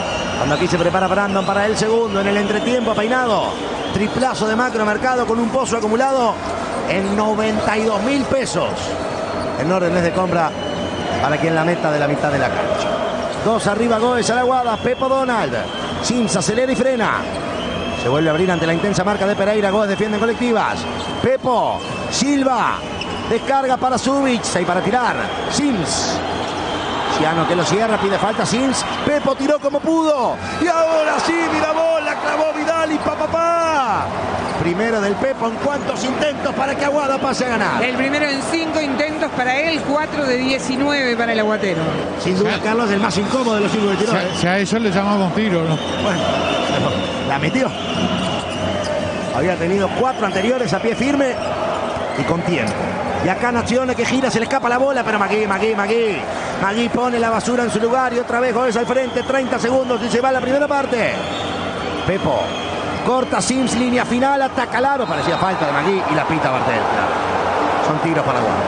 Cuando aquí se prepara Brandon para el segundo. En el entretiempo peinado. Triplazo de Macromercado con un pozo acumulado en noventa y dos mil pesos. En órdenes de compra para quien la meta de la mitad de la cancha. Dos arriba Goes a la Aguada. Pepo Donald. Sims acelera y frena. Se vuelve a abrir ante la intensa marca de Pereira. Goes defiende en colectivas. Pepo. Silva. Descarga para Subic. Ahí para tirar. Sims. Ciano que lo cierra. Pide falta Sims. Pepo tiró como pudo. Y ahora sí, Mirabol. La clavó Vidal y pa, pa, pa. Primero del Pepo en cuantos intentos para que Aguada pase a ganar.
El primero en cinco intentos para él. cuatro de diecinueve para el aguatero.
Sin duda, sí. Carlos, el más incómodo de los cinco que tiró.
Si a eso le llamamos tiro, ¿no?
Bueno, la metió. Había tenido cuatro anteriores a pie firme y con tiempo. Y acá Nazione que gira, se le escapa la bola, pero Magui, Magui, Magui. Magui pone la basura en su lugar y otra vez Goes al frente. treinta segundos y se va la primera parte. Pepo. Corta Sims, línea final, ataca Laro. Parecía falta de Magui y la pita Bartel. Son tiros para Aguada.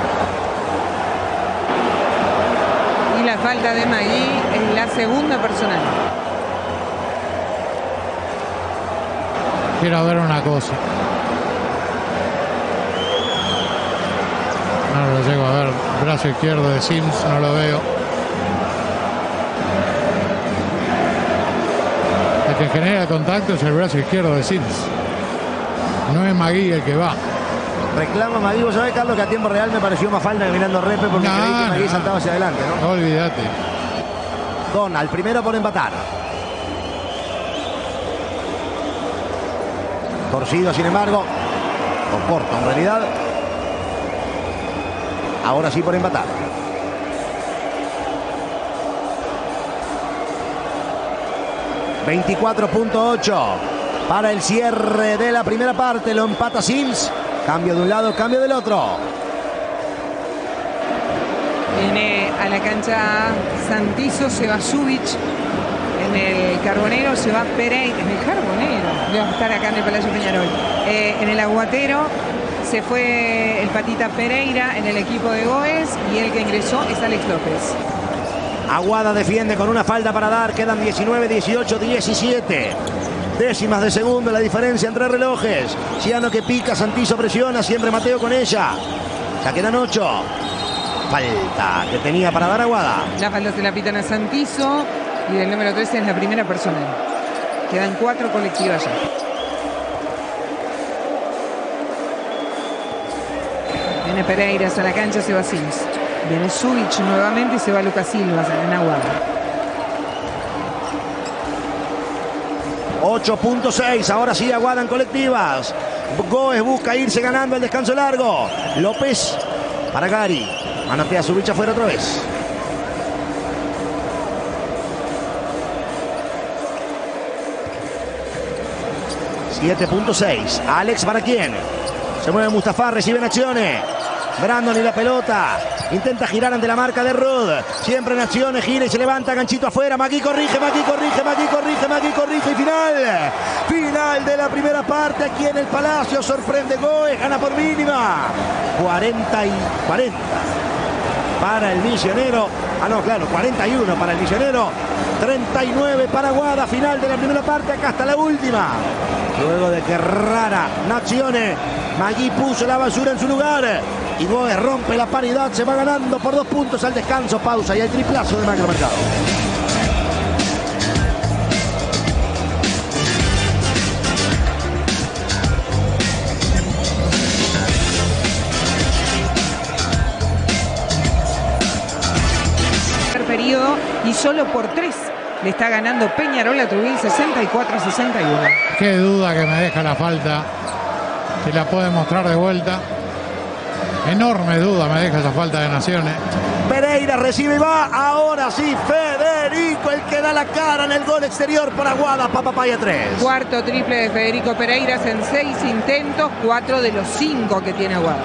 Y la falta de Magui es la segunda personal.
Quiero ver una cosa. No lo llego a ver. Brazo izquierdo de Sims, no lo veo. El que genera contacto es el brazo izquierdo de Sims. No es Magui el que va.
Reclama Magui. Vos sabés, Carlos, que a tiempo real me pareció más falta que mirando Repe porque no, creí que Magui no. saltaba hacia adelante, ¿no?
No olvídate.
Donald, primero por empatar. Torcido, sin embargo. O corto, en realidad. Ahora sí por empatar. veinticuatro punto ocho para el cierre de la primera parte. Lo empata Sims. Cambio de un lado, cambio del otro.
Viene a la cancha Santizo, se va Subic. En el Carbonero se va Pereira. En el Carbonero. Voy a estar acá en el Palacio Peñarol. Eh, en el Aguatero se fue el Patita Pereira en el equipo de Goes. Y el que ingresó es Alex López.
Aguada defiende con una falta para dar. Quedan diecinueve, dieciocho, diecisiete. Décimas de segundo la diferencia entre relojes. Ciano que pica, Santizo presiona. Siempre Mateo con ella. Ya quedan ocho. Falta que tenía para dar Aguada.
La falta se la pitan a Santizo. Y del número trece es la primera persona. Quedan cuatro colectivas ya. Viene Pereira a la cancha, se va Sims. Viene Subic nuevamente y se va Lucas Silva en Aguada.
ocho punto seis. Ahora sí Aguada en colectivas. Goes busca irse ganando el descanso largo. López para Gary. Manotea Subic afuera otra vez. siete punto seis. Alex para quién. Se mueve Mustafa, recibe Nazione. Brandon y la pelota. Intenta girar ante la marca de Rod. Siempre Nazione, gira y se levanta. Ganchito afuera. Magui corrige, Magui corrige, Magui corrige, Magui corrige. Y final. Final de la primera parte aquí en el Palacio. Sorprende Goes. Gana por mínima. cuarenta y cuarenta para el Misionero. Ah, no, claro, cuarenta y uno para el Misionero. treinta y nueve para Aguada. Final de la primera parte. Acá está la última. Luego de que rara Nazione, Magui puso la basura en su lugar. Y Goes rompe la paridad. Se va ganando por dos puntos al descanso. Pausa y el triplazo de Macromercado.
Periodo y solo por tres le está ganando Peñarol a Trujillo, sesenta y cuatro a sesenta y uno.
Qué duda que me deja la falta. Si la puede mostrar de vuelta. Enorme duda me deja esa falta de Nazione.
Pereira recibe y va. Ahora sí, Federico, el que da la cara en el gol exterior por Aguada. Papapaya tres.
Cuarto triple de Federico Pereiras en seis intentos, cuatro de los cinco que tiene Aguada.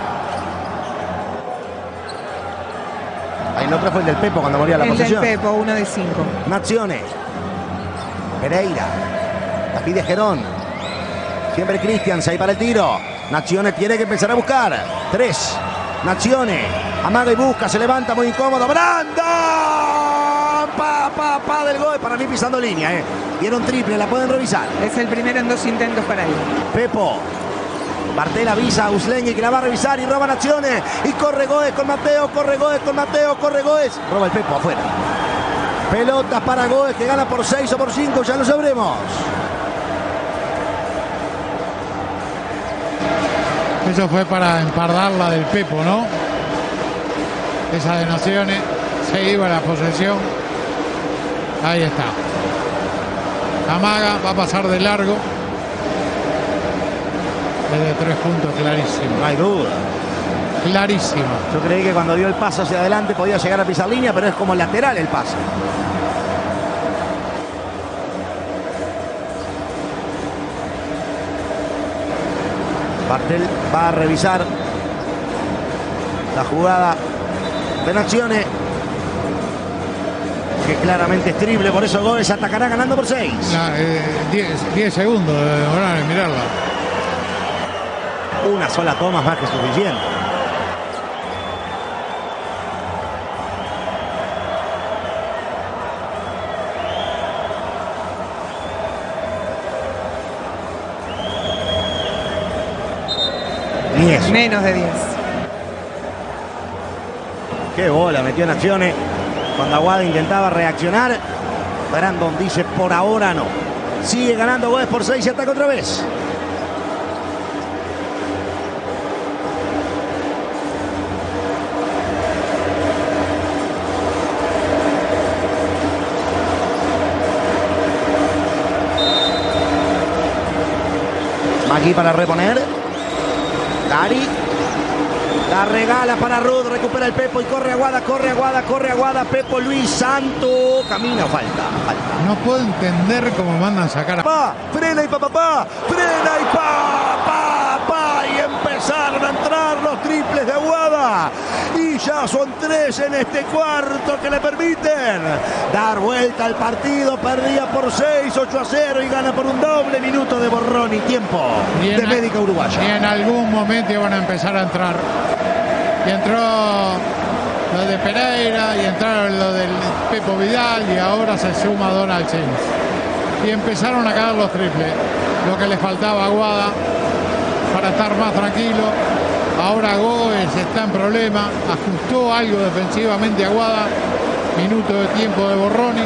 Ahí el otro fue el del Pepo cuando moría la
el
posesión.
El del Pepo, uno de cinco.
Nazione. Pereira. La pide Gerón. Siempre Christians ahí para el tiro. Nazione tiene que empezar a buscar. Tres. Nazione. Amaga y busca. Se levanta muy incómodo. ¡Brandon! pa, pa, pa del Goes. Para mí pisando línea, eh. Dieron triple, la pueden revisar.
Es el primero en dos intentos para él.
Pepo. Bartel avisa a Usleñi que la va a revisar y roban acciones. Y corre Goes con Mateo, corre Goes con Mateo, corre Goes. Roba el Pepo afuera. Pelotas para Goes que gana por seis o por cinco, ya lo sabremos.
Eso fue para empardar la del Pepo, ¿no? Esa de Naciones. Se iba a la posesión. Ahí está. Amaga, va a pasar de largo. Desde tres puntos, clarísimo.
No hay duda.
Clarísimo.
Yo creí que cuando dio el paso hacia adelante podía llegar a pisar línea, pero es como lateral el paso. Bartel va a revisar la jugada de Naciones, que claramente es triple, por eso Goes atacará ganando por seis.
diez segundos de demorar en mirarla.
Una sola toma es más que suficiente. diez.
Menos de diez.
Qué bola metió en acciones. Cuando Aguada intentaba reaccionar, Brandon dice por ahora no. Sigue ganando Goes por seis y ataca otra vez. Magui para reponer. Dari. La regala para Ruth. Recupera el Pepo y corre Aguada, corre Aguada, corre Aguada. Pepo Luis Santo. Camina, falta, falta.
No puedo entender cómo mandan sacar a...
Pa, frena y pa, pa, pa. Frena y pa, pa, pa. Y empezaron a entrar los triples de Aguada. Y ya son tres en este cuarto que le permiten dar vuelta al partido. Perdía por seis, ocho a cero y gana por un doble minuto de borrón y tiempo
y
de Médica Uruguaya.
Y en algún momento iban a empezar a entrar. Y entró lo de Pereira y entraron lo del Pepo Vidal y ahora se suma Donald James. Y empezaron a caer los triples. Lo que le faltaba a Aguada para estar más tranquilo. Ahora Goes está en problema. Ajustó algo defensivamente a Aguada. Minuto de tiempo de Borroni.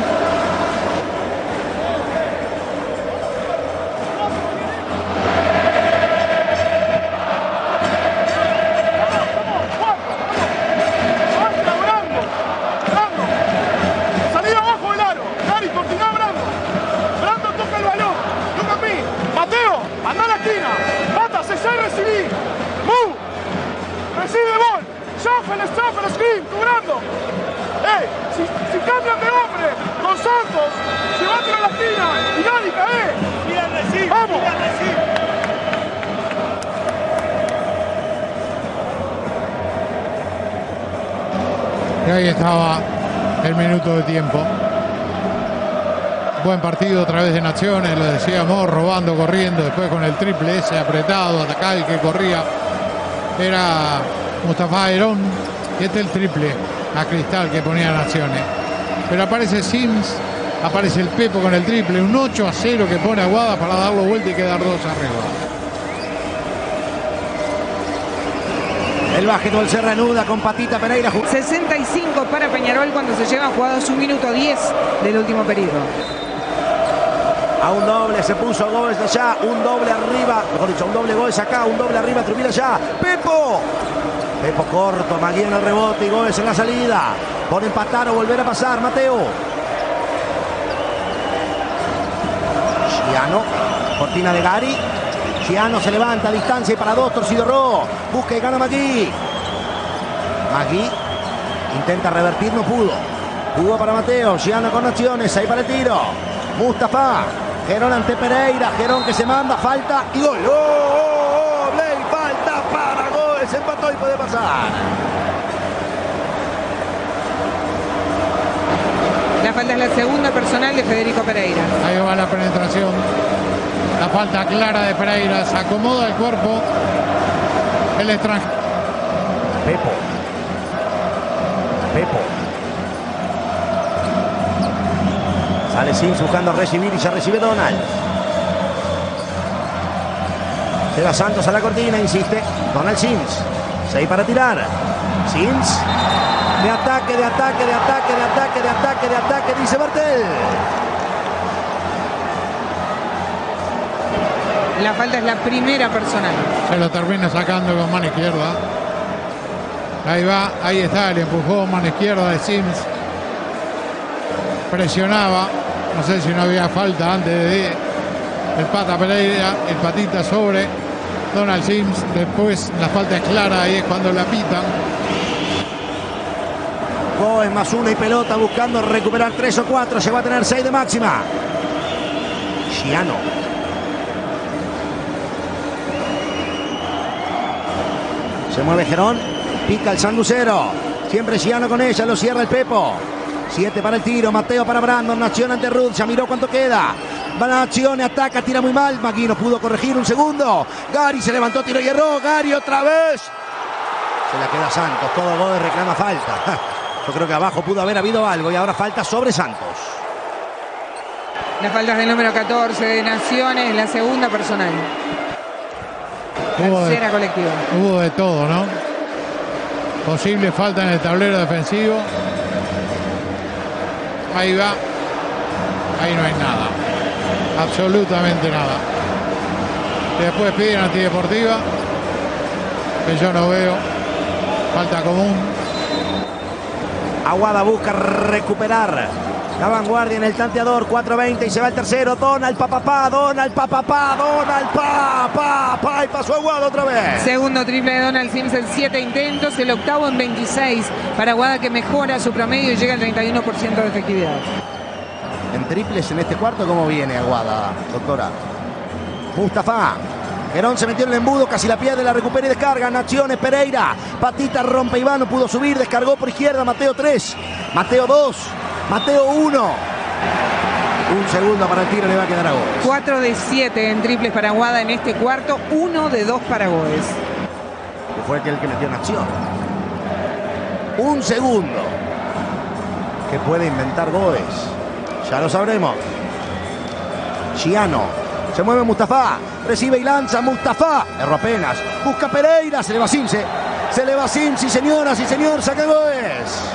Y ahí estaba el minuto de tiempo. Buen partido otra vez de Naciones, lo decíamos, robando, corriendo, después con el triple ese apretado, atacaba y que corría. Era Mustafa Herón, y este el triple a Cristal que ponía Naciones. Pero aparece Sims, aparece el Pepo con el triple, un ocho a cero que pone Aguada para darlo vuelta y quedar dos arriba.
El básquetbol se reanuda con Patita Pereira.
sesenta y cinco para Peñarol cuando se llevan jugados un minuto diez del último periodo.
A un doble se puso Goes allá, un doble arriba, mejor dicho, un doble Goes acá, un doble arriba, Trujillo allá. Pepo. Pepo corto, Magui en el rebote y Goes en la salida. Por empatar o volver a pasar, Mateo. Giano, cortina de Gary. Giano se levanta a distancia y para dos, torcido Ro. Busca y gana Magui. Magui intenta revertir, no pudo. Jugó para Mateo, Giano con acciones, ahí para el tiro. Mustafa, Gerón ante Pereira, Gerón que se manda, falta y gol. ¡Oh, oh, oh! Blake, falta para Goes, empató y puede pasar.
La falta es la segunda personal de Federico Pereira.
Ahí va la penetración. La falta clara de Pereira, se acomoda el cuerpo. El extranjero.
Pepo. Pepo. Sale Sims buscando recibir y se recibe Donald. Se va Santos a la cortina, insiste. Donald Sims. seis para tirar. Sims. De ataque, de ataque, de ataque, de ataque, de ataque, de ataque, dice Bartel.
La falta es la primera personal.
Se lo termina sacando con mano izquierda. Ahí va, ahí está el empujón, mano izquierda de Sims. Presionaba. No sé si no había falta antes de el Pata Pereira, el patita sobre Donald Sims. Después la falta es clara, ahí es cuando la pitan.
Gómez más una y pelota buscando recuperar tres o cuatro. Se va a tener seis de máxima. Giano. Se mueve Gerón. Pica el sanducero. Siempre Giano con ella. Lo cierra el Pepo. siete para el tiro. Mateo para Brandon. Nación ante Ruth. Ya miró cuánto queda. Va la acción. Ataca. Tira muy mal. Magui no pudo corregir un segundo. Gary se levantó. Tiro y erró. Gary otra vez. Se la queda Santos. Todo Gómez reclama falta. Yo creo que abajo pudo haber habido algo. Y ahora falta sobre Santos.
Las faltas del número catorce de Naciones. La segunda personal.
Hubo
Tercera
de,
colectiva.
hubo de todo, ¿no? Posible falta en el tablero defensivo. Ahí va. Ahí no hay nada. Absolutamente nada. Después piden antideportiva. Que yo no veo. Falta común.
Aguada busca recuperar la vanguardia en el tanteador. cuatro veinte y se va el tercero. Donald papapá, Donald papapá, Donald pa, pa, pa. Y pasó Aguada otra vez.
Segundo triple de Donald Sims en siete intentos. El octavo en veintiséis. Para Aguada, que mejora su promedio y llega al treinta y uno por ciento de efectividad.
En triples en este cuarto, ¿cómo viene Aguada, doctora? Mustafa. Gerón se metió en el embudo, casi la pierde, la recupera y descarga. Naciones, Pereira. Patita rompe Iván, no pudo subir, descargó por izquierda. Mateo tres. Mateo dos. Mateo uno. Un segundo para el tiro, le va a quedar a Gómez.
cuatro de siete en triples para Aguada en este cuarto. uno de dos para Gómez.
Que fue aquel que metió en acción. Un segundo. ¿Qué puede inventar Gómez? Ya lo sabremos. Giano. Se mueve Mustafa. Recibe y lanza Mustafa. Erró apenas. Busca Pereira. Se le va Sims. Se le va Sims. Y señoras y señor, saca Gómez.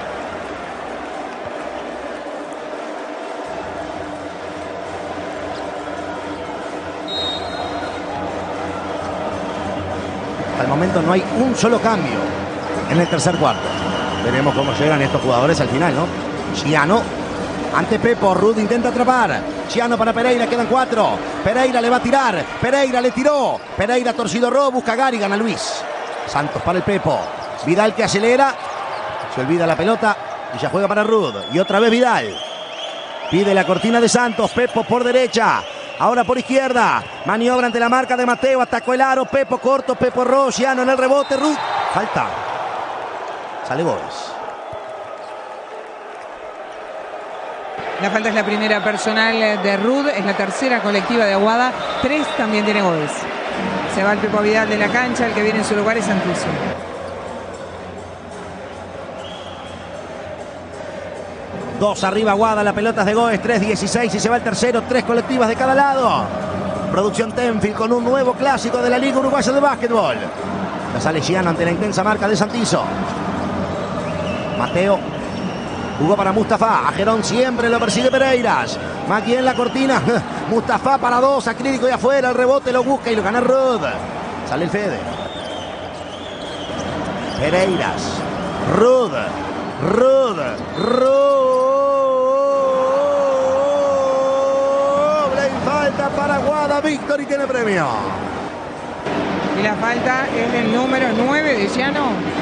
Al momento no hay un solo cambio en el tercer cuarto. Veremos cómo llegan estos jugadores al final, ¿no? Giano ante Pepo. Ruth intenta atrapar. Giano para Pereira, quedan cuatro. Pereira le va a tirar. Pereira le tiró. Pereira torcido Ro, busca Gary, gana Luis. Santos para el Pepo. Vidal que acelera. Se olvida la pelota y ya juega para Ruth. Y otra vez Vidal. Pide la cortina de Santos. Pepo por derecha. Ahora por izquierda. Maniobra ante la marca de Mateo. Atacó el aro. Pepo corto. Pepo Ro. Giano en el rebote. Ruth. Falta. Sale Gómez.
La falta es la primera personal de Ruth, es la tercera colectiva de Aguada, tres también tiene Gómez. Se va el Pepo Vidal de la cancha, el que viene en su lugar es Santucio.
Dos arriba Aguada, la pelota es de Gómez, tres dieciséis y se va el tercero, tres colectivas de cada lado. Producción Tenfield con un nuevo clásico de la Liga Uruguaya de Básquetbol. La sale Giano ante la intensa marca de Santizo. Mateo. Jugó para Mustafa. A Gerón siempre lo persigue Pereiras. Maki en la cortina. Mustafa para dos. Acrílico y afuera. El rebote lo busca y lo gana Rod. Sale el Fede. Pereiras. Rod. Rod. Rod. Y falta para Aguada. Víctor y tiene premio.
Y la falta es del número nueve de Giano.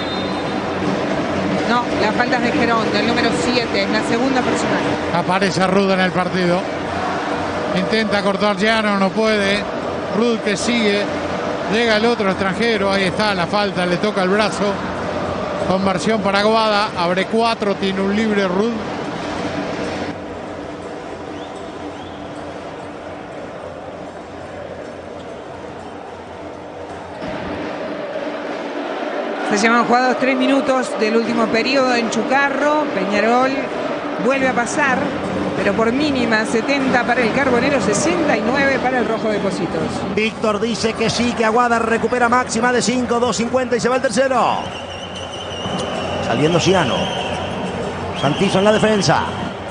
No, la falta es de Gerón, del número siete, la segunda personal.
Aparece Ruth en el partido. Intenta cortar Giano, no puede. Ruth que sigue. Llega el otro extranjero, ahí está la falta, le toca el brazo. Conversión para Aguada, abre cuatro, tiene un libre Ruth.
Se llaman jugados tres minutos del último periodo en Chucarro. Peñarol vuelve a pasar. pero por mínima setenta para el Carbonero, sesenta y nueve para el Rojo de Pocitos.
Víctor dice que sí, que Aguada recupera máxima de cinco, dos cincuenta y se va el tercero. Saliendo Ciano. Santizo en la defensa.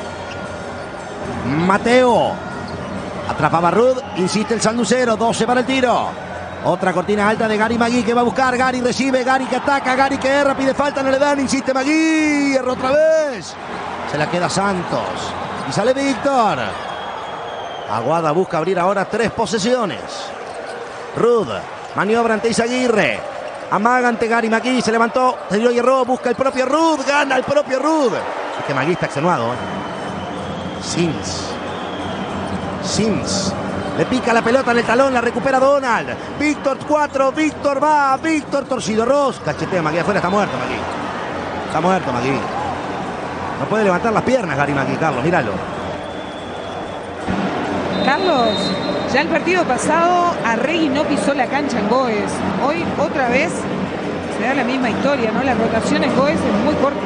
Mateo. Atrapaba Rud, insiste el sanducero, doce para el tiro. Otra cortina alta de Gary Magui que va a buscar. Gary recibe, Gary que ataca, Gary que erra, pide falta, no le dan, insiste Magui, erra otra vez. Se la queda Santos. Y sale Víctor. Aguada busca abrir ahora tres posesiones. Rud, maniobra ante Izaguirre. Amaga ante Gary Magui, se levantó, se dio y erró, busca el propio Rud, gana el propio Rud. Es que Magui está extenuado. ¿eh? Sims. Sims. Le pica la pelota en el talón, la recupera Donald. Víctor cuatro, Víctor va, Víctor torcido. Ross, cachetea Magui afuera, está muerto Magui. Está muerto Magui. No puede levantar las piernas Gary Magui, Carlos, míralo.
Carlos, ya el partido pasado Arregui no pisó la cancha en Goes. Hoy otra vez se da la misma historia, ¿no? La rotación en Goes es muy corta.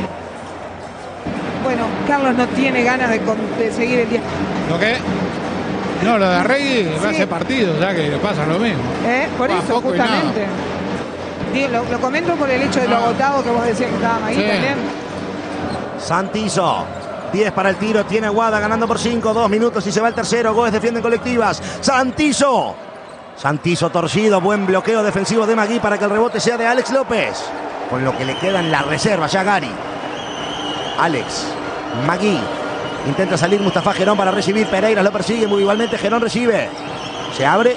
Bueno, Carlos no tiene ganas de, de seguir el día.
¿Lo qué? No, lo de Arregui
Sí.
hace partido, ya que le pasa lo mismo.
¿Eh? Por
Ah,
eso,
poco y nada.
justamente. Digo, lo, lo comento por el hecho de lo
Ah.
agotado que vos decías que estaban ahí
Sí.
también.
Santizo. diez para el tiro, tiene Aguada ganando por cinco, dos minutos y se va el tercero. Goes defiende en colectivas. Santizo. Santizo torcido, buen bloqueo defensivo de Magui para que el rebote sea de Alex López. Con lo que le queda en la reserva ya Gary. Alex. Magui. Intenta salir Mustafa Gerón para recibir. Pereira lo persigue muy igualmente. Gerón recibe. Se abre.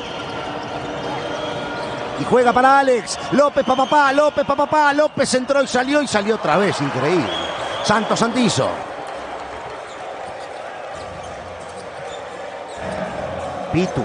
Y juega para Alex. López, papapá, López, papapá. López entró y salió y salió otra vez. Increíble. Santos Santizo. Pitu.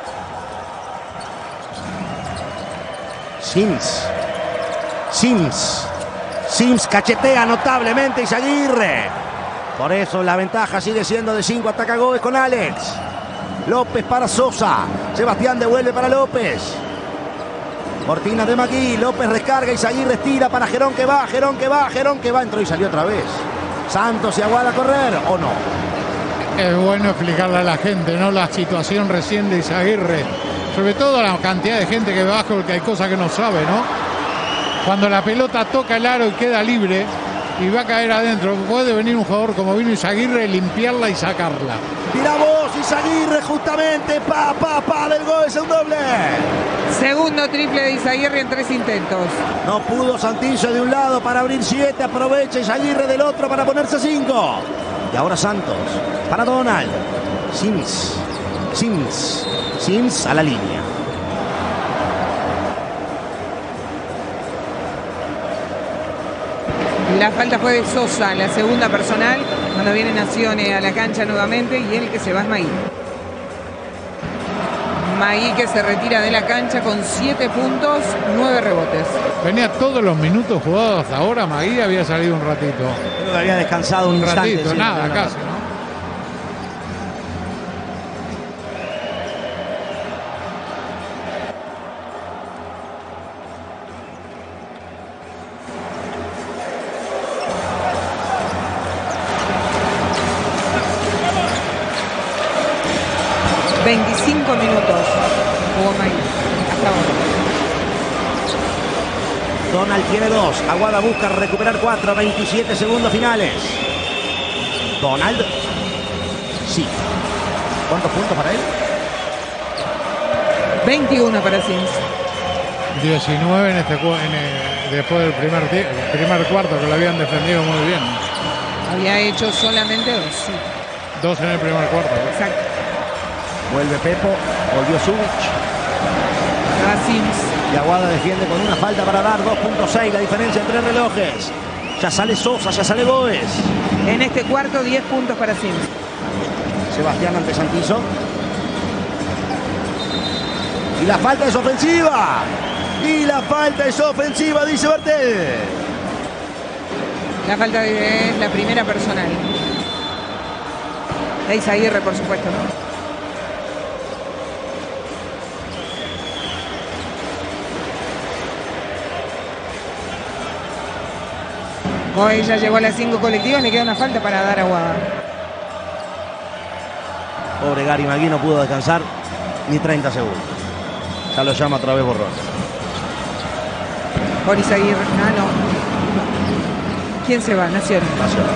Sims. Sims. Sims cachetea notablemente Izaguirre. Por eso la ventaja sigue siendo de cinco. Ataca Goes con Alex. López para Sosa. Sebastián devuelve para López. Cortina de Magui. López recarga. Izaguirre estira para Gerón que va. Gerón que va. Gerón que va. Entró y salió otra vez. Santos y Aguada a correr. ¿O no?
Es bueno explicarle a la gente, ¿no? La situación recién de Izaguirre. Sobre todo la cantidad de gente que baja, porque hay cosas que no sabe, ¿no? Cuando la pelota toca el aro y queda libre y va a caer adentro, puede venir un jugador como vino Izaguirre, limpiarla y sacarla.
Tira vos, Izaguirre, justamente. Pa, pa, pa del Goes, un doble.
Segundo triple de Izaguirre en tres intentos.
No pudo Santillo de un lado para abrir siete. Aprovecha Izaguirre del otro para ponerse cinco. Y ahora Santos. Para Donald. Sims. Sims. Sims a la línea.
La falta fue de Sosa, la segunda personal, cuando viene Nacione a la cancha nuevamente y el que se va es Magui. Magui que se retira de la cancha con siete puntos, nueve rebotes.
Venía todos los minutos jugados hasta ahora. Magui había salido un ratito.
Creo que había descansado un,
Un
instante.
ratito,
sí,
nada,
no, no.
casi, ¿no?
veinticinco minutos jugó Magui hasta ahora.
Donald tiene dos. Aguada busca recuperar cuatro. veintisiete segundos finales. Donald. Sí. ¿Cuántos puntos para él?
veintiuno para Sims.
diecinueve en este, cu- en el- después del primer, tie- primer cuarto, que lo habían defendido muy bien.
Había hecho solamente dos. Sí,
Dos en el primer cuarto.
exacto.
Vuelve Pepo. Volvió Subic.
Va Sims.
Y Aguada defiende con una falta para dar. dos punto seis la diferencia entre relojes. Ya sale Sosa, ya sale Goes.
En este cuarto, diez puntos para Sims.
Sebastián ante Santizo. Y la falta es ofensiva. Y la falta es ofensiva, dice Bartel.
La falta de la primera personal. De Izaguirre, por supuesto, ¿no? Hoy ya llegó a las cinco colectivas, le queda una falta para dar a Aguada.
pobre Gary Magui no pudo descansar ni treinta segundos. Ya lo llama otra vez Borrón.
Boris Aguirre. Ah, no. ¿Quién se va? Nacional.
Nacional.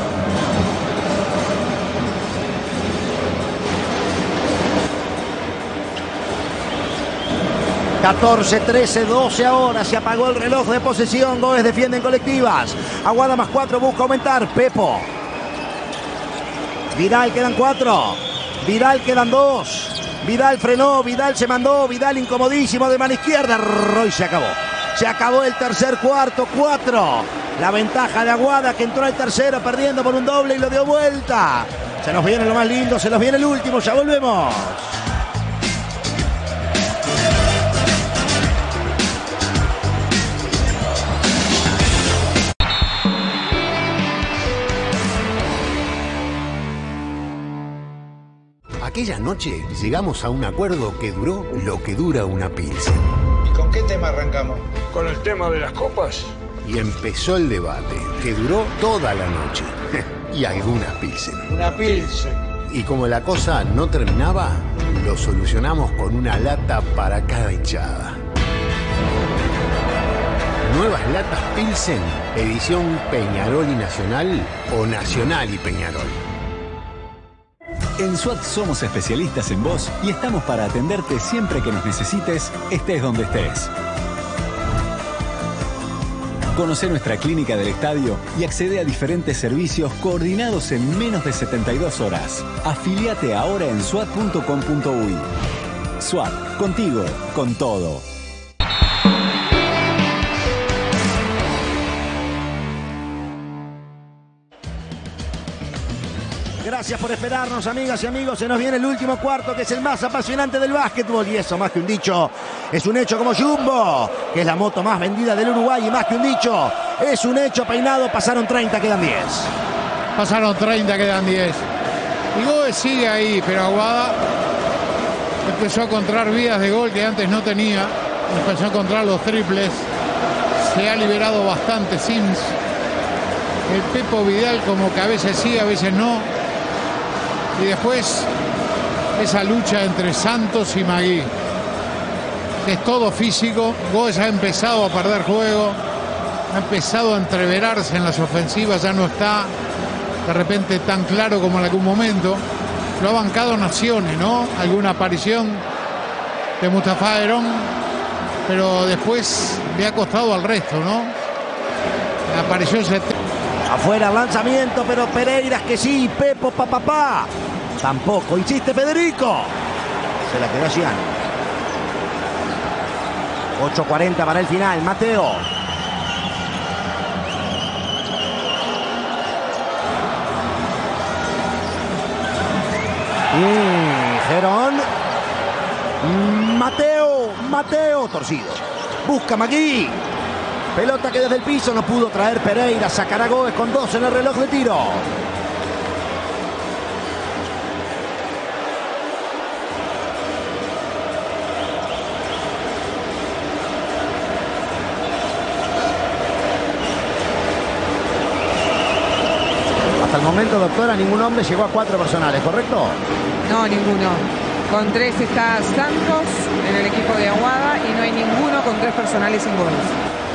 catorce, trece, doce ahora. Se apagó el reloj de posesión. Goes defienden colectivas. Aguada más cuatro busca aumentar. Pepo. Vidal quedan cuatro. Vidal quedan dos. Vidal frenó. Vidal se mandó. Vidal incomodísimo de mano izquierda. Roy se acabó. Se acabó el tercer cuarto. Cuatro. La ventaja de Aguada que entró al tercero perdiendo por un doble y lo dio vuelta. Se nos viene lo más lindo. Se nos viene el último. Ya volvemos.
Aquella noche llegamos a un acuerdo que duró lo que dura una pilsen.
¿Y con qué tema arrancamos?
¿Con el tema de las copas?
Y empezó el debate, que duró toda la noche. Y algunas pilsen.
Una pilsen.
Y como la cosa no terminaba, lo solucionamos con una lata para cada hinchada. Nuevas latas Pilsen, edición Peñarol y Nacional o Nacional y Peñarol.
En SWAT somos especialistas en voz y estamos para atenderte siempre que nos necesites, estés donde estés. Conoce nuestra clínica del estadio y accede a diferentes servicios coordinados en menos de setenta y dos horas. Afíliate ahora en swat punto com punto uy. SWAT, contigo, con todo.
Gracias por esperarnos, amigas y amigos. Se nos viene el último cuarto, que es el más apasionante del básquetbol. Y eso, más que un dicho, es un hecho como Jumbo, que es la moto más vendida del Uruguay. Y más que un dicho, es un hecho peinado. Pasaron treinta, quedan diez.
Pasaron treinta, quedan diez. Y Goes sigue ahí, pero Aguada empezó a encontrar vías de gol que antes no tenía. Empezó a encontrar los triples. Se ha liberado bastante Sims. El Pepo Vidal como que a veces sí, a veces no. Y después esa lucha entre Santos y Magui. Es todo físico. Goes ha empezado a perder juego. Ha empezado a entreverarse en las ofensivas. Ya no está de repente tan claro como en algún momento. Lo ha bancado Naciones, ¿no? Alguna aparición de Mustafa Herón. Pero después le ha costado al resto, ¿no? Apareció ese...
Afuera el lanzamiento, pero Pereiras que sí. Pepo, papá, pa, pa. Tampoco. Insiste Federico. Se la quedó Giano. ocho cuarenta para el final. Mateo. Mm, Gerón. Mateo. Mateo. Torcido. Busca Magui. Pelota que desde el piso no pudo traer Pereira. Sacará Goes con dos en el reloj de tiro. Hasta el momento, doctora, ningún hombre llegó a cuatro personales, ¿correcto?
No, ninguno. Con tres está Santos en el equipo de Aguada y no hay ninguno con tres personales sin goles.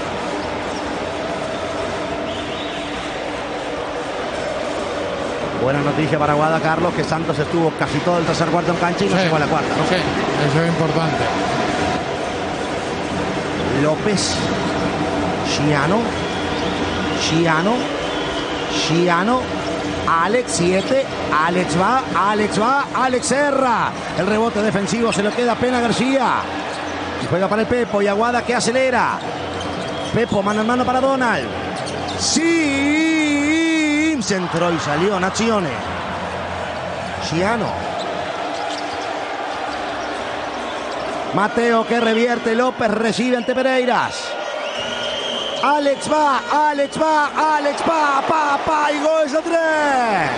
Buena noticia para Aguada, Carlos, que Santos estuvo casi todo el tercer cuarto en cancha y no
sí,
llegó a la cuarta, ¿no?
Sí, eso es importante.
López. Giano. Giano. Giano. Alex, siete. Alex va. Alex va. Alex erra. El rebote defensivo se lo queda Pena García. Y juega para el Pepo. Y Aguada que acelera. Pepo, mano en mano para Donald. Sí. Se entró y salió Naciones. Giano. Mateo que revierte. López recibe ante Pereiras. Alex va. Alex va. Alex va. Pa, pa. Y Goes a tres.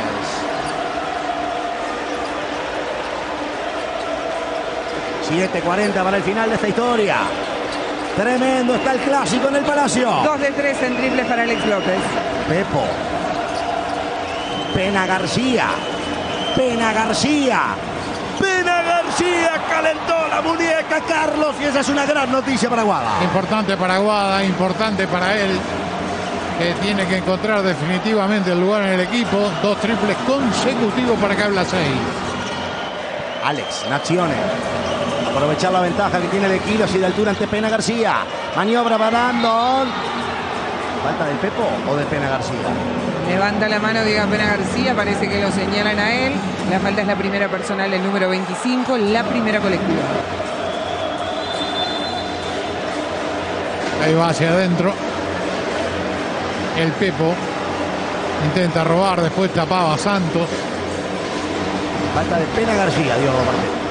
siete cuarenta para el final de esta historia. Tremendo está el clásico en el Palacio.
Dos de tres en triples para Alex López.
Pepo. Pena García. Pena García. Pena García calentó la muñeca, Carlos, y esa es una gran noticia para Aguada.
Importante para Aguada, importante para él, que tiene que encontrar definitivamente el lugar en el equipo. Dos triples consecutivos para que habla seis.
Alex, Nazione. Aprovechar la ventaja que tiene de kilos y de altura ante Pena García. Maniobra Brandon. ¿Falta del Pepo o de Pena García?
Levanta la mano, diga Pena García, parece que lo señalan a él. La falta es la primera personal del número veinticinco, la primera colectiva.
Ahí va hacia adentro. El Pepo intenta robar, después tapaba a Santos.
Falta de Pena García, Diego Martínez.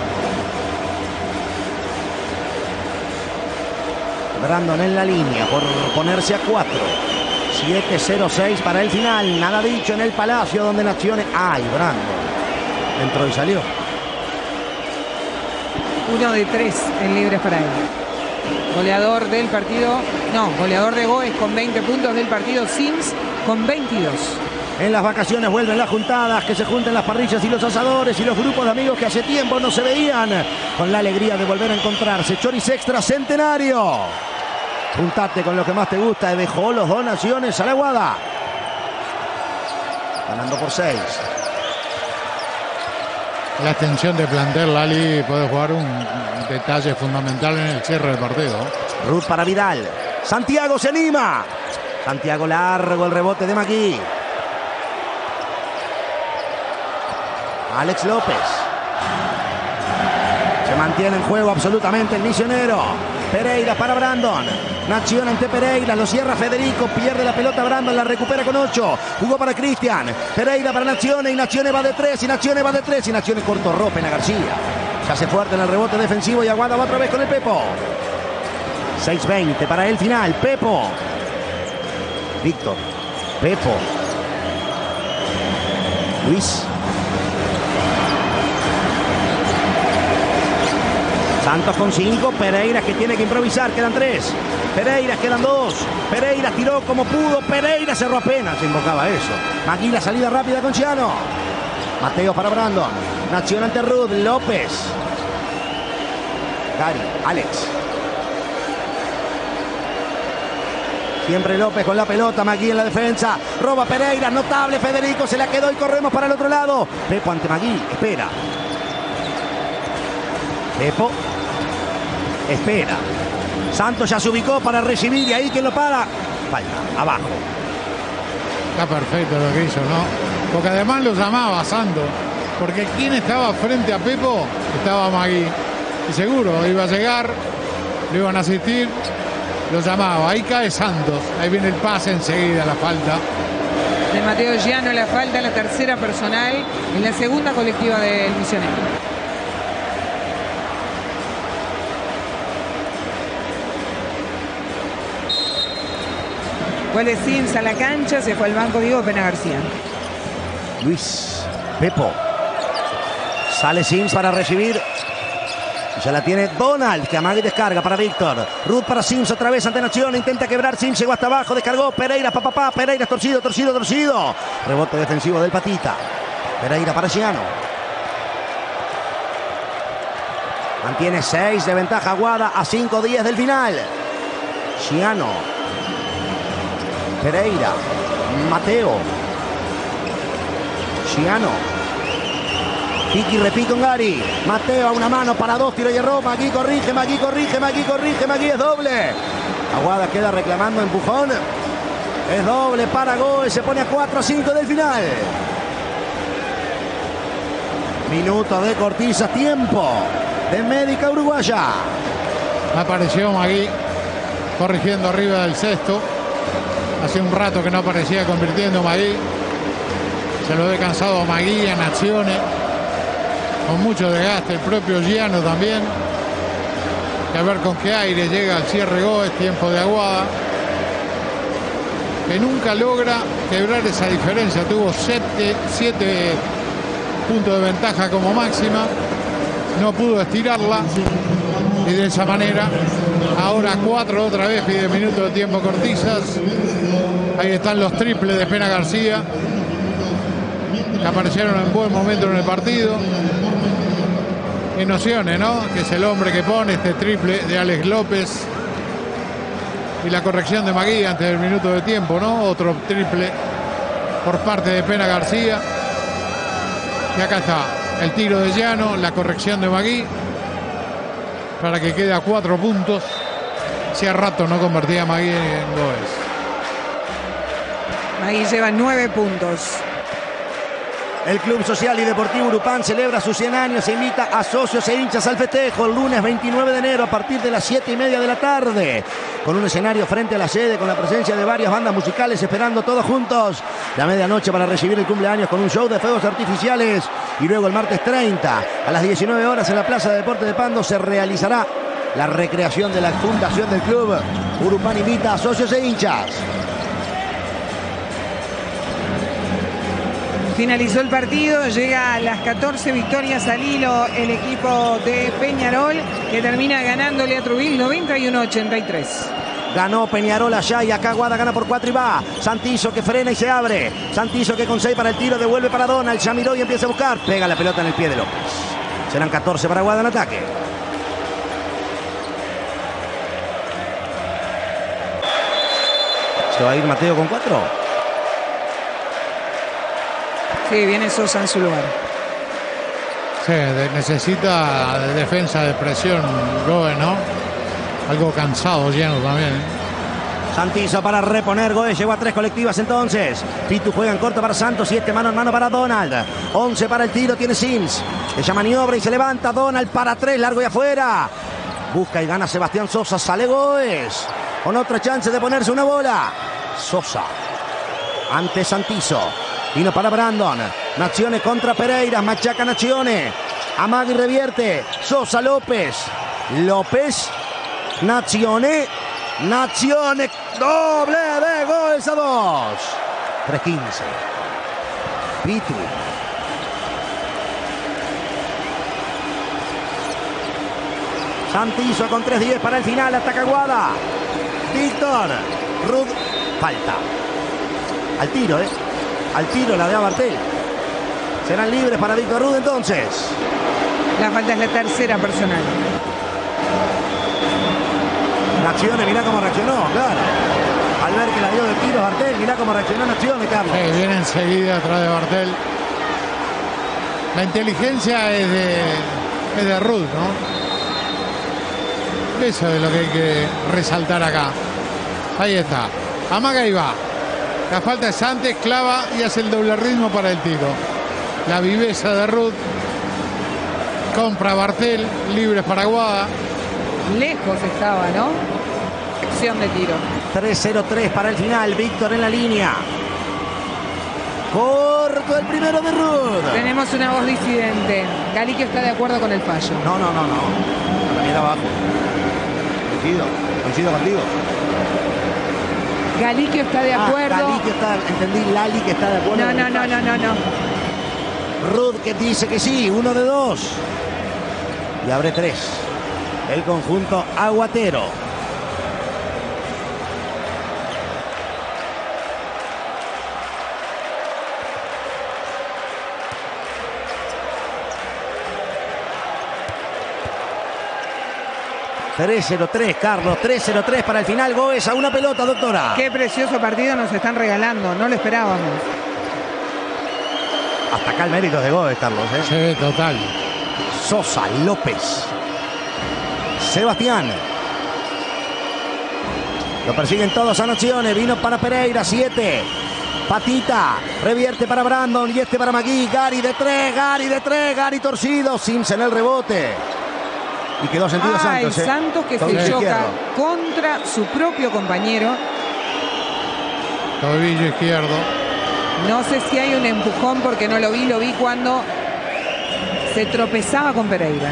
Brandon en la línea por ponerse a cuatro. siete cero seis para el final. Nada dicho en el Palacio donde Nazione. ¡Ay, Brandon! Entró y salió.
Uno de tres en libres para él. Goleador del partido. No, goleador de Goes con veinte puntos del partido. Sims con veintidós.
En las vacaciones vuelven las juntadas, que se junten las parrillas y los asadores y los grupos de amigos que hace tiempo no se veían, con la alegría de volver a encontrarse. Choris Extra Centenario. Juntate con lo que más te gusta. Dejó los donaciones a la Aguada. Ganando por seis.
La extensión de plantel, Lali puede jugar un detalle fundamental en el cierre del partido.
Ruth para Vidal. Santiago se anima. Santiago largo, el rebote de Magui. Alex López. Se mantiene en juego absolutamente el misionero. Pereira para Brandon. Nazione ante Pereira, lo cierra Federico, pierde la pelota Brandon, la recupera con ocho. Jugó para Cristian. Pereira para Nazione y Nazione va de tres y Nazione va de tres y Nazione corto Ropen a García. Se hace fuerte en el rebote defensivo y Aguada va otra vez con el Pepo. seis veinte para el final. Pepo. Víctor. Pepo. Luis. Santos con cinco, Pereira que tiene que improvisar, quedan tres. Pereira quedan dos. Pereira tiró como pudo, Pereira cerró apenas, se invocaba eso. Magui la salida rápida con Chiano. Mateo para Brandon. Nazione ante Ruth, López. Gary, Alex. Siempre López con la pelota, Magui en la defensa. Roba Pereira, notable Federico, se la quedó y corremos para el otro lado. Pepo ante Magui, espera. Pepo. Espera. Santos ya se ubicó para recibir y ahí quien lo para. Falta, abajo.
Está perfecto lo que hizo, ¿no? Porque además lo llamaba Santos. Porque quien estaba frente a Pepo estaba Magui. Y seguro iba a llegar, lo iban a asistir, lo llamaba. Ahí cae Santos. Ahí viene el pase enseguida, la falta.
De Mateo Giano la falta, la tercera personal en la segunda colectiva del misionero. Vuelve Sims a la cancha, se fue al banco Diego Pena García.
Luis, Pepo. Sale Sims para recibir. Ya la tiene Donald, que amaga y descarga para Víctor. Ruth para Sims otra vez ante Nazione. Intenta quebrar, Sims llegó hasta abajo, descargó. Pereira, papá, papá, Pereira torcido, torcido, torcido. Rebote defensivo del Patita. Pereira para Giano. Mantiene seis de ventaja Aguada a cinco días del final. Giano. Pereira, Mateo, Giano, Piqui repite con Gary, Mateo a una mano para dos, tiro y error, Magui corrige, Magui corrige, Magui corrige, Magui es doble. Aguada queda reclamando empujón, es doble para Goes, se pone a cuatro a cinco del final. Minuto de Cortiza, tiempo de Médica Uruguaya.
Apareció Magui corrigiendo arriba del sexto. Hace un rato que no aparecía convirtiendo Magui. Se lo ve cansado a Magui, a Nazione. Con mucho desgaste el propio Giano también. Que a ver con qué aire llega al cierre Goes, tiempo de Aguada. Que nunca logra quebrar esa diferencia. Tuvo siete, siete puntos de ventaja como máxima. No pudo estirarla. Y de esa manera, ahora cuatro otra vez, pide minutos de tiempo Cortizas. Ahí están los triples de Pena García, que aparecieron en buen momento en el partido. Enocione, ¿no? Que es el hombre que pone este triple de Alex López. Y la corrección de Magui antes del minuto de tiempo, ¿no? Otro triple por parte de Pena García. Y acá está el tiro de Llano, la corrección de Magui para que quede a cuatro puntos. Hacía rato no convertía a Magui en goles.
Magui lleva nueve puntos.
El Club Social y Deportivo Urupán celebra sus cien años e invita a socios e hinchas al festejo el lunes veintinueve de enero a partir de las siete y media de la tarde. Con un escenario frente a la sede con la presencia de varias bandas musicales esperando todos juntos la medianoche para recibir el cumpleaños con un show de fuegos artificiales. Y luego el martes treinta a las diecinueve horas en la Plaza de Deportes de Pando se realizará la recreación de la fundación del club. Urupán invita a socios e hinchas.
Finalizó el partido, llega a las catorce victorias al hilo el equipo de Peñarol, que termina ganándole a Trujillo noventa y uno a ochenta y tres.
Ganó Peñarol allá y acá Aguada gana por cuatro y va. Santizo que frena y se abre. Santizo que con seis para el tiro devuelve para Donald. Ya miró y empieza a buscar. Pega la pelota en el pie de López. Serán catorce para Aguada en ataque. ¿Se va a ir Mateo con cuatro?
Sí, viene Sosa en su lugar.
Sí, de, necesita de defensa de presión Goe, ¿no? Algo cansado, lleno también. ¿eh?
Santizo para reponer. Goe llegó a tres colectivas entonces. Pitu juega en corto para Santos. Siete mano en mano para Donald. Once para el tiro tiene Sims. Ella maniobra y se levanta. Donald para tres, largo y afuera. Busca y gana Sebastián Sosa. Sale Goes con otra chance de ponerse una bola. Sosa ante Santizo. Vino para Brandon. Nazione contra Pereira. Machaca Nazione. Amagui revierte. Sosa López. López. Nazione. Nazione. Doble de Goes a dos. tres quince. Pitu. Santizo con tres diez para el final. Ataca Aguada. Víctor. Rud. Falta. Al tiro, ¿eh? Al tiro la de Abartel. Serán libres para Víctor Rud entonces.
La falta es la tercera personal.
Nazione, mirá cómo reaccionó, claro. Al ver que la dio de tiro Bartel, mirá cómo reaccionó Nazione, Carlos.
Sí, viene enseguida atrás de Bartel. La inteligencia es de, es de Rud, ¿no? Eso es lo que hay que resaltar acá. Ahí está. Amaga y va. La falta es antes, clava y hace el doble ritmo para el tiro. La viveza de Rud. Compra Bartel, libres para Aguada.
Lejos estaba, ¿no? Acción de tiro.
tres cero tres para el final. Víctor en la línea. Corto el primero de Rud.
Tenemos una voz disidente. Galiquio está de acuerdo con el fallo.
No, no, no, no. Para mí era abajo. Coincido, coincido contigo.
Galiquio está de acuerdo.
Ah, Galiquio está, entendí, Lali que está de acuerdo.
No, no, no, no, no, no.
Rud que dice que sí, uno de dos. Y abre tres. El conjunto aguatero. tres cero tres, Carlos. tres cero tres para el final. Goes a una pelota, doctora.
Qué precioso partido nos están regalando. No lo esperábamos.
Hasta acá el mérito de Goes, Carlos. ¿eh?
Sí, total.
Sosa, López. Sebastián. Lo persiguen todos a Nazione. Vino para Pereira. siete. Patita. Revierte para Brandon. Y este para Magui. Gary de tres. Gary de tres. Gary torcido. Sims en el rebote. Y quedó sentido
ah,
Santos.
El
¿eh?
Santos que
Tobillo
se choca
izquierdo.
contra su propio compañero.
Tobillo izquierdo.
No sé si hay un empujón porque no lo vi. Lo vi cuando se tropezaba con Pereira.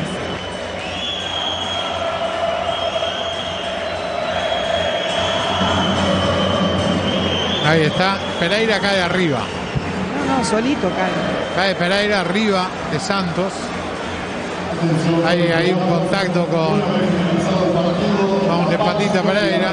Ahí está. Pereira cae arriba.
No, no, solito cae.
Cae Pereira arriba de Santos. Hay, hay un contacto con, con de Patita Pereira.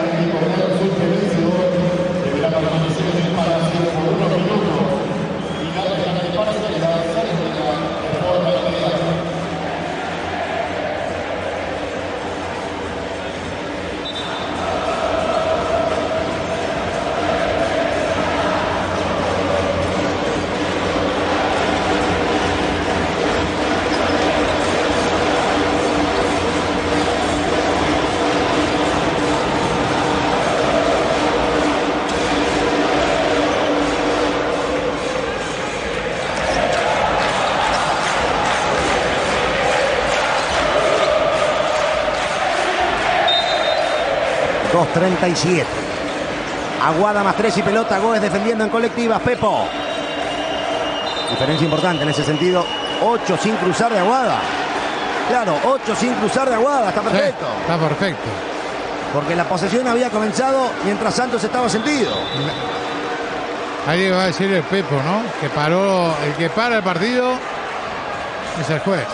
dos treinta y siete. Aguada más tres y pelota. Gómez defendiendo en colectivas. Pepo. Diferencia importante en ese sentido. ocho sin cruzar de Aguada. Claro, ocho sin cruzar de Aguada. Está perfecto.
Sí, está perfecto.
Porque la posesión había comenzado mientras Santos estaba sentido.
Ahí va a decir el Pepo, ¿no? Que paró, el que para el partido es el juez.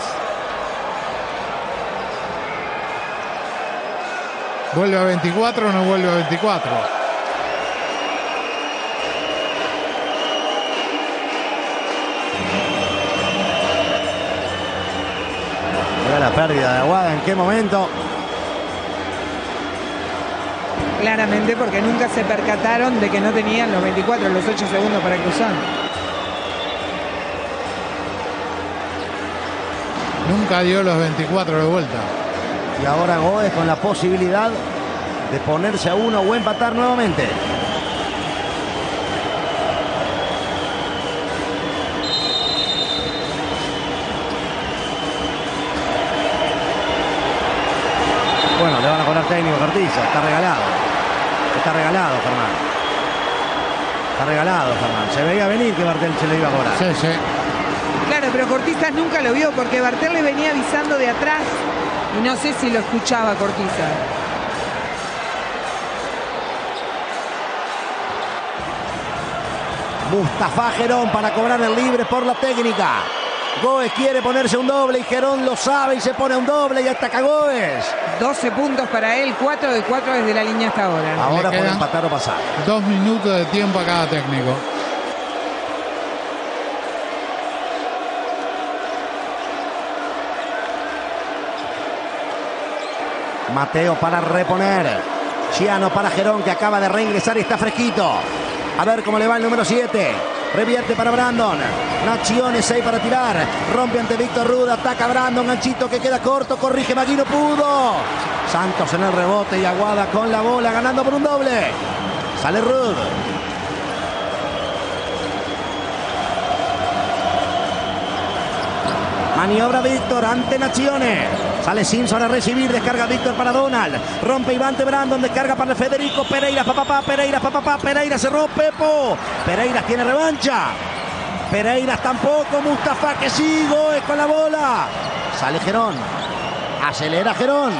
¿Vuelve a veinticuatro o no vuelve a veinticuatro?
Mira la pérdida de Aguada, ¿en qué momento?
Claramente porque nunca se percataron de que no tenían los veinticuatro, los ocho segundos para cruzar.
Nunca dio los veinticuatro de vuelta.
Y ahora Gómez con la posibilidad de ponerse a uno o empatar nuevamente. Bueno, le van a cobrar técnico Cortiza, está regalado. Está regalado, Germán. Está regalado, Germán. Se veía venir que Bartel se le iba a cobrar.
Sí, sí.
Claro, pero Cortizas nunca lo vio porque Bartel le venía avisando de atrás y no sé si lo escuchaba Cortiza.
Mustafa Gerón para cobrar el libre por la técnica. Gómez quiere ponerse un doble y Gerón lo sabe y se pone un doble y ataca Gómez.
doce puntos para él, cuatro de cuatro desde la línea hasta ahora.
Ahora puede
quedan
empatar o pasar.
Dos minutos de tiempo a cada técnico.
Mateo para reponer. Chiano para Gerón, que acaba de reingresar y está fresquito. A ver cómo le va el número siete. Revierte para Brandon. Nachione, seis para tirar. Rompe ante Víctor Ruda. Ataca Brandon. Ganchito que queda corto. Corrige Magui, no pudo. Santos en el rebote y Aguada con la bola ganando por un doble. Sale Rud. Maniobra Víctor ante Nachione. Sale Simpson a recibir, descarga Víctor para Donald. Rompe Ivante Brandon, descarga para Federico Pereira, papá, Pereira, papá, Pereira cerró Pepo. Pereira tiene revancha. Pereira tampoco, Mustafa que sí, Gómez con la bola. Sale Gerón. Acelera Gerón.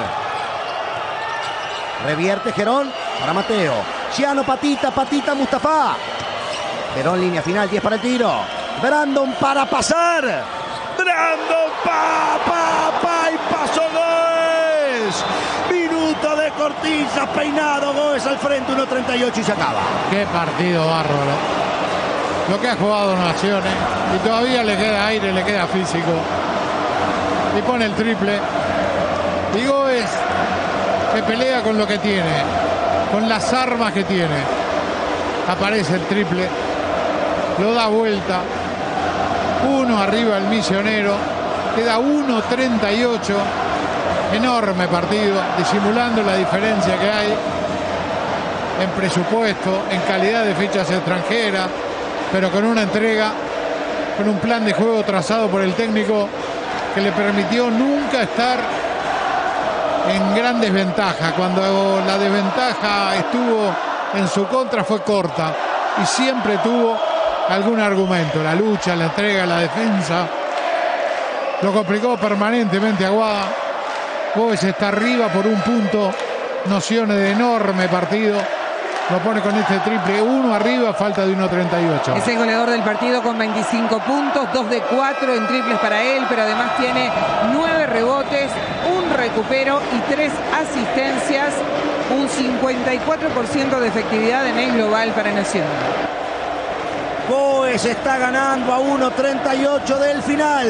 Revierte Gerón para Mateo. Chiano, patita, patita, Mustafa. Gerón, línea final, diez para el tiro. Brandon para pasar. Brandon, pa, pa, pa, y pasó Gómez. Minuto de Cortiza, peinado, Gómez al frente, uno treinta y ocho y se acaba.
Qué partido bárbaro. Lo que ha jugado Naciones. Y todavía le queda aire, le queda físico. Y pone el triple. Y Gómez que pelea con lo que tiene. Con las armas que tiene. Aparece el triple. Lo da vuelta. Uno arriba el Misionero. Queda uno treinta y ocho. Enorme partido. Disimulando la diferencia que hay en presupuesto, en calidad de fichas extranjeras, pero con una entrega, con un plan de juego trazado por el técnico que le permitió nunca estar en gran desventaja. Cuando la desventaja estuvo en su contra fue corta y siempre tuvo algún argumento. La lucha, la entrega, la defensa. Lo complicó permanentemente Aguada. Gómez está arriba por un punto. Nociones de enorme partido. Lo pone con este triple, uno arriba, falta de uno treinta y ocho.
Es el goleador del partido con veinticinco puntos, dos de cuatro en triples para él, pero además tiene nueve rebotes, un recupero y tres asistencias, un cincuenta y cuatro por ciento de efectividad en el global para Nacional.
Gómez está ganando a uno treinta y ocho del final.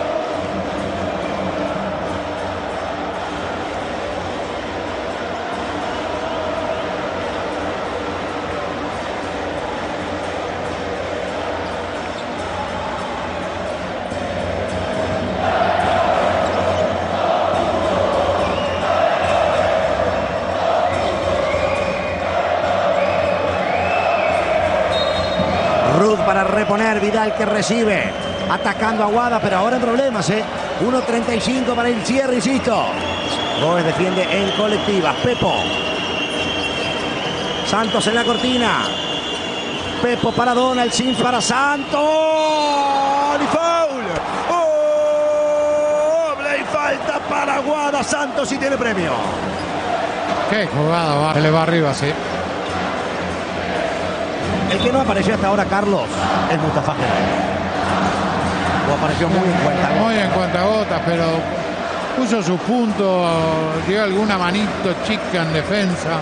Para reponer, Vidal que recibe, atacando a Aguada, pero ahora en problemas, ¿eh? uno treinta y cinco para el cierre, insisto. Gómez defiende en colectiva. Pepo. Santos en la cortina. Pepo para Donald, Sims para Santos. ¡Y foul! ¡Oh! Y falta para Aguada. Santos y tiene premio.
Qué jugada, va. Se le va arriba, sí.
El que no apareció hasta ahora, Carlos, es Mustafa Gerón. O apareció muy en cuenta.
Muy en cuentagotas, pero puso sus puntos, dio alguna manito chica en defensa.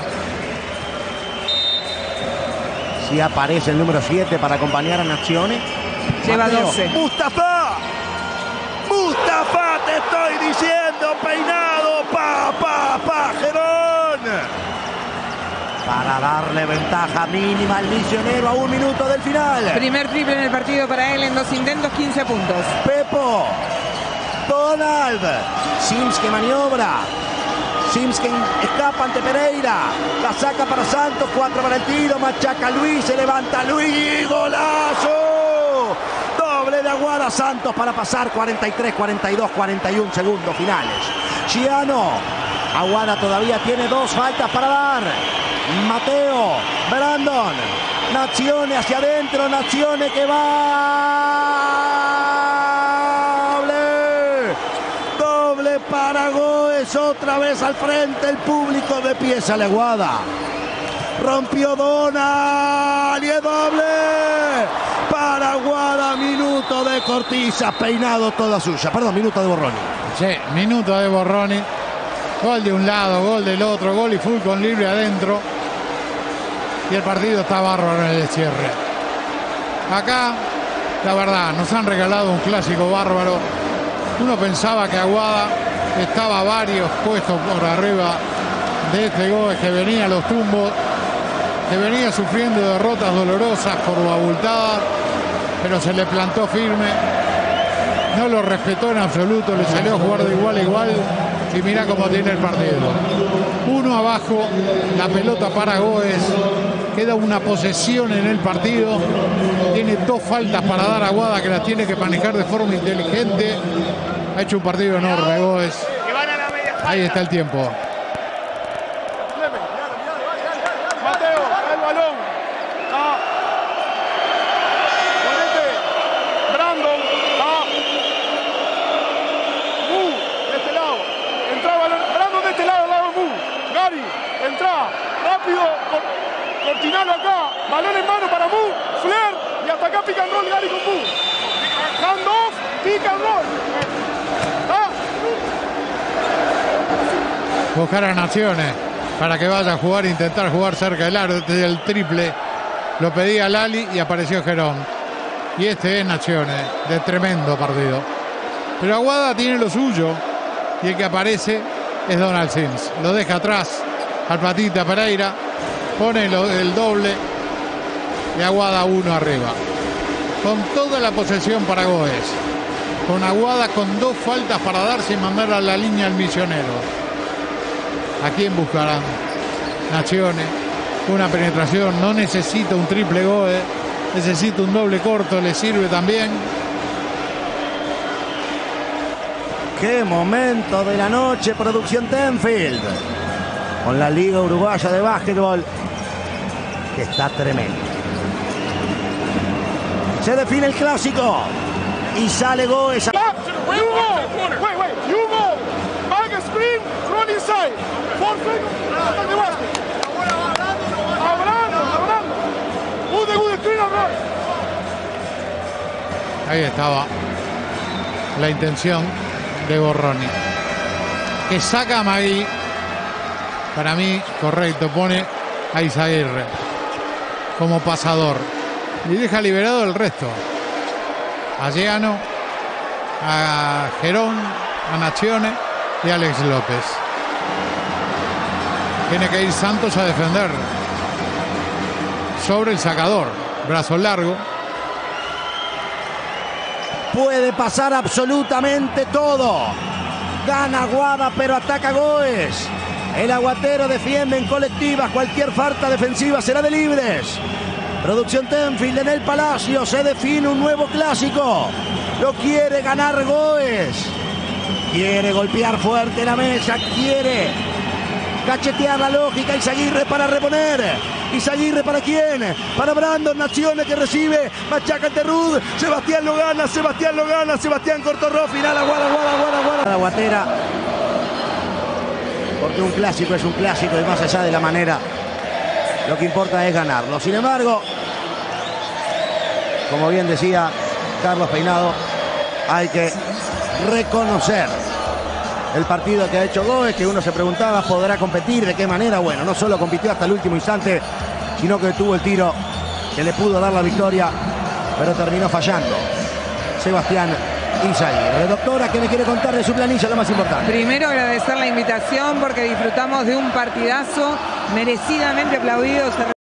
Si aparece el número siete para acompañar a Naciones.
Lleva
Mateo.
doce.
Mustafa. Mustafa, te estoy diciendo, peinado, pa, pa, pa, Gerón. Para darle ventaja mínima al misionero a un minuto del final.
Primer triple en el partido para él en dos intentos, quince puntos.
Pepo. Donald. Sims que maniobra. Sims que escapa ante Pereira. La saca para Santos. Cuatro para el tiro. Machaca Luis. Se levanta Luis. ¡Golazo! Doble de Aguada. Santos para pasar. cuarenta y tres, cuarenta y dos, cuarenta y uno segundos finales. Giano. Aguada todavía tiene dos faltas para dar. Mateo. Brandon. Naciones hacia adentro. Naciones que va. Para Goes, otra vez al frente, el público de pie, sale Aguada. Rompió Donald y es doble para Aguada. Minuto de Cortiza, peinado toda suya. Perdón, minuto de Borroni.
Sí, minuto de Borroni. Gol de un lado, gol del otro, gol y full con libre adentro. Y el partido está bárbaro en el cierre. Acá, la verdad, nos han regalado un clásico bárbaro. Uno pensaba que Aguada estaba varios puestos por arriba de este Goes que venía a los tumbos, que venía sufriendo derrotas dolorosas por lo abultada, pero se le plantó firme, no lo respetó en absoluto, le salió a jugar de igual a igual y mira cómo tiene el partido. Uno abajo, la pelota para Goes, queda una posesión en el partido, tiene dos faltas para dar a Aguada que las tiene que manejar de forma inteligente. Ha hecho un partido enorme, Goes. Ahí está el tiempo.
Mateo, el balón. Ah. Ponete. Brandon. Ah. Mu, de este lado. Entra balón. Brandon de este lado, al lado de Mu. Gary, entra. Rápido. Cor Cortinalo acá. Balón en mano para Mu. Flair. Y hasta acá pick and roll Gary con Mu. Hand off. Pick and roll. Ah.
Buscar a Naciones para que vaya a jugar, intentar jugar cerca del aro del triple. Lo pedía Lali y apareció Gerón. Y este es Naciones, de tremendo partido. Pero Aguada tiene lo suyo y el que aparece es Donald Sims. Lo deja atrás al Patita Pereira, pone lo, el doble y Aguada uno arriba. Con toda la posesión para Goes. Con Aguada con dos faltas para dar sin mandar a la línea al misionero. ¿A quién buscarán? Naciones. Una penetración. No necesita un triple Goes. Necesita un doble corto. Le sirve también.
Qué momento de la noche, producción Tenfield. Con la Liga Uruguaya de Básquetbol. Que está tremendo. Se define el clásico. Y sale Goes.
You go. Wait, wait. You go. Back screen. Run inside. Four seconds. Attack the basket. Hablando, hablando. Good, good screen and run.
Ahí estaba la intención de Borroni. Que saca a Magui. Para mí, correcto. Pone a Izaguirre como pasador. Y deja liberado el resto. A Giano, a Gerón, a Naciones y a Alex López. Tiene que ir Santos a defender sobre el sacador. Brazo largo.
Puede pasar absolutamente todo. Gana Aguada, pero ataca Goes. El aguatero defiende en colectivas. Cualquier falta defensiva será de libres. Producción Tenfield en el Palacio. Se define un nuevo clásico. Lo quiere ganar Goes. Quiere golpear fuerte la mesa. Quiere cachetear la lógica. Izaguirre para reponer. Izaguirre, ¿para quién? Para Brandon, Naciones que recibe, machaca Terrud, Sebastián lo gana, Sebastián lo gana, Sebastián Cortorro, final, aguada, aguada, aguada, aguada. La Guatera, porque un clásico es un clásico y más allá de la manera, lo que importa es ganarlo. Sin embargo, como bien decía Carlos Peinado, hay que reconocer el partido que ha hecho Gómez, que uno se preguntaba, ¿podrá competir? ¿De qué manera? Bueno, no solo compitió hasta el último instante, sino que tuvo el tiro que le pudo dar la victoria, pero terminó fallando Sebastián Izaguirre. Doctora, ¿qué me quiere contar de su planilla, lo más importante?
Primero agradecer la invitación porque disfrutamos de un partidazo merecidamente aplaudido.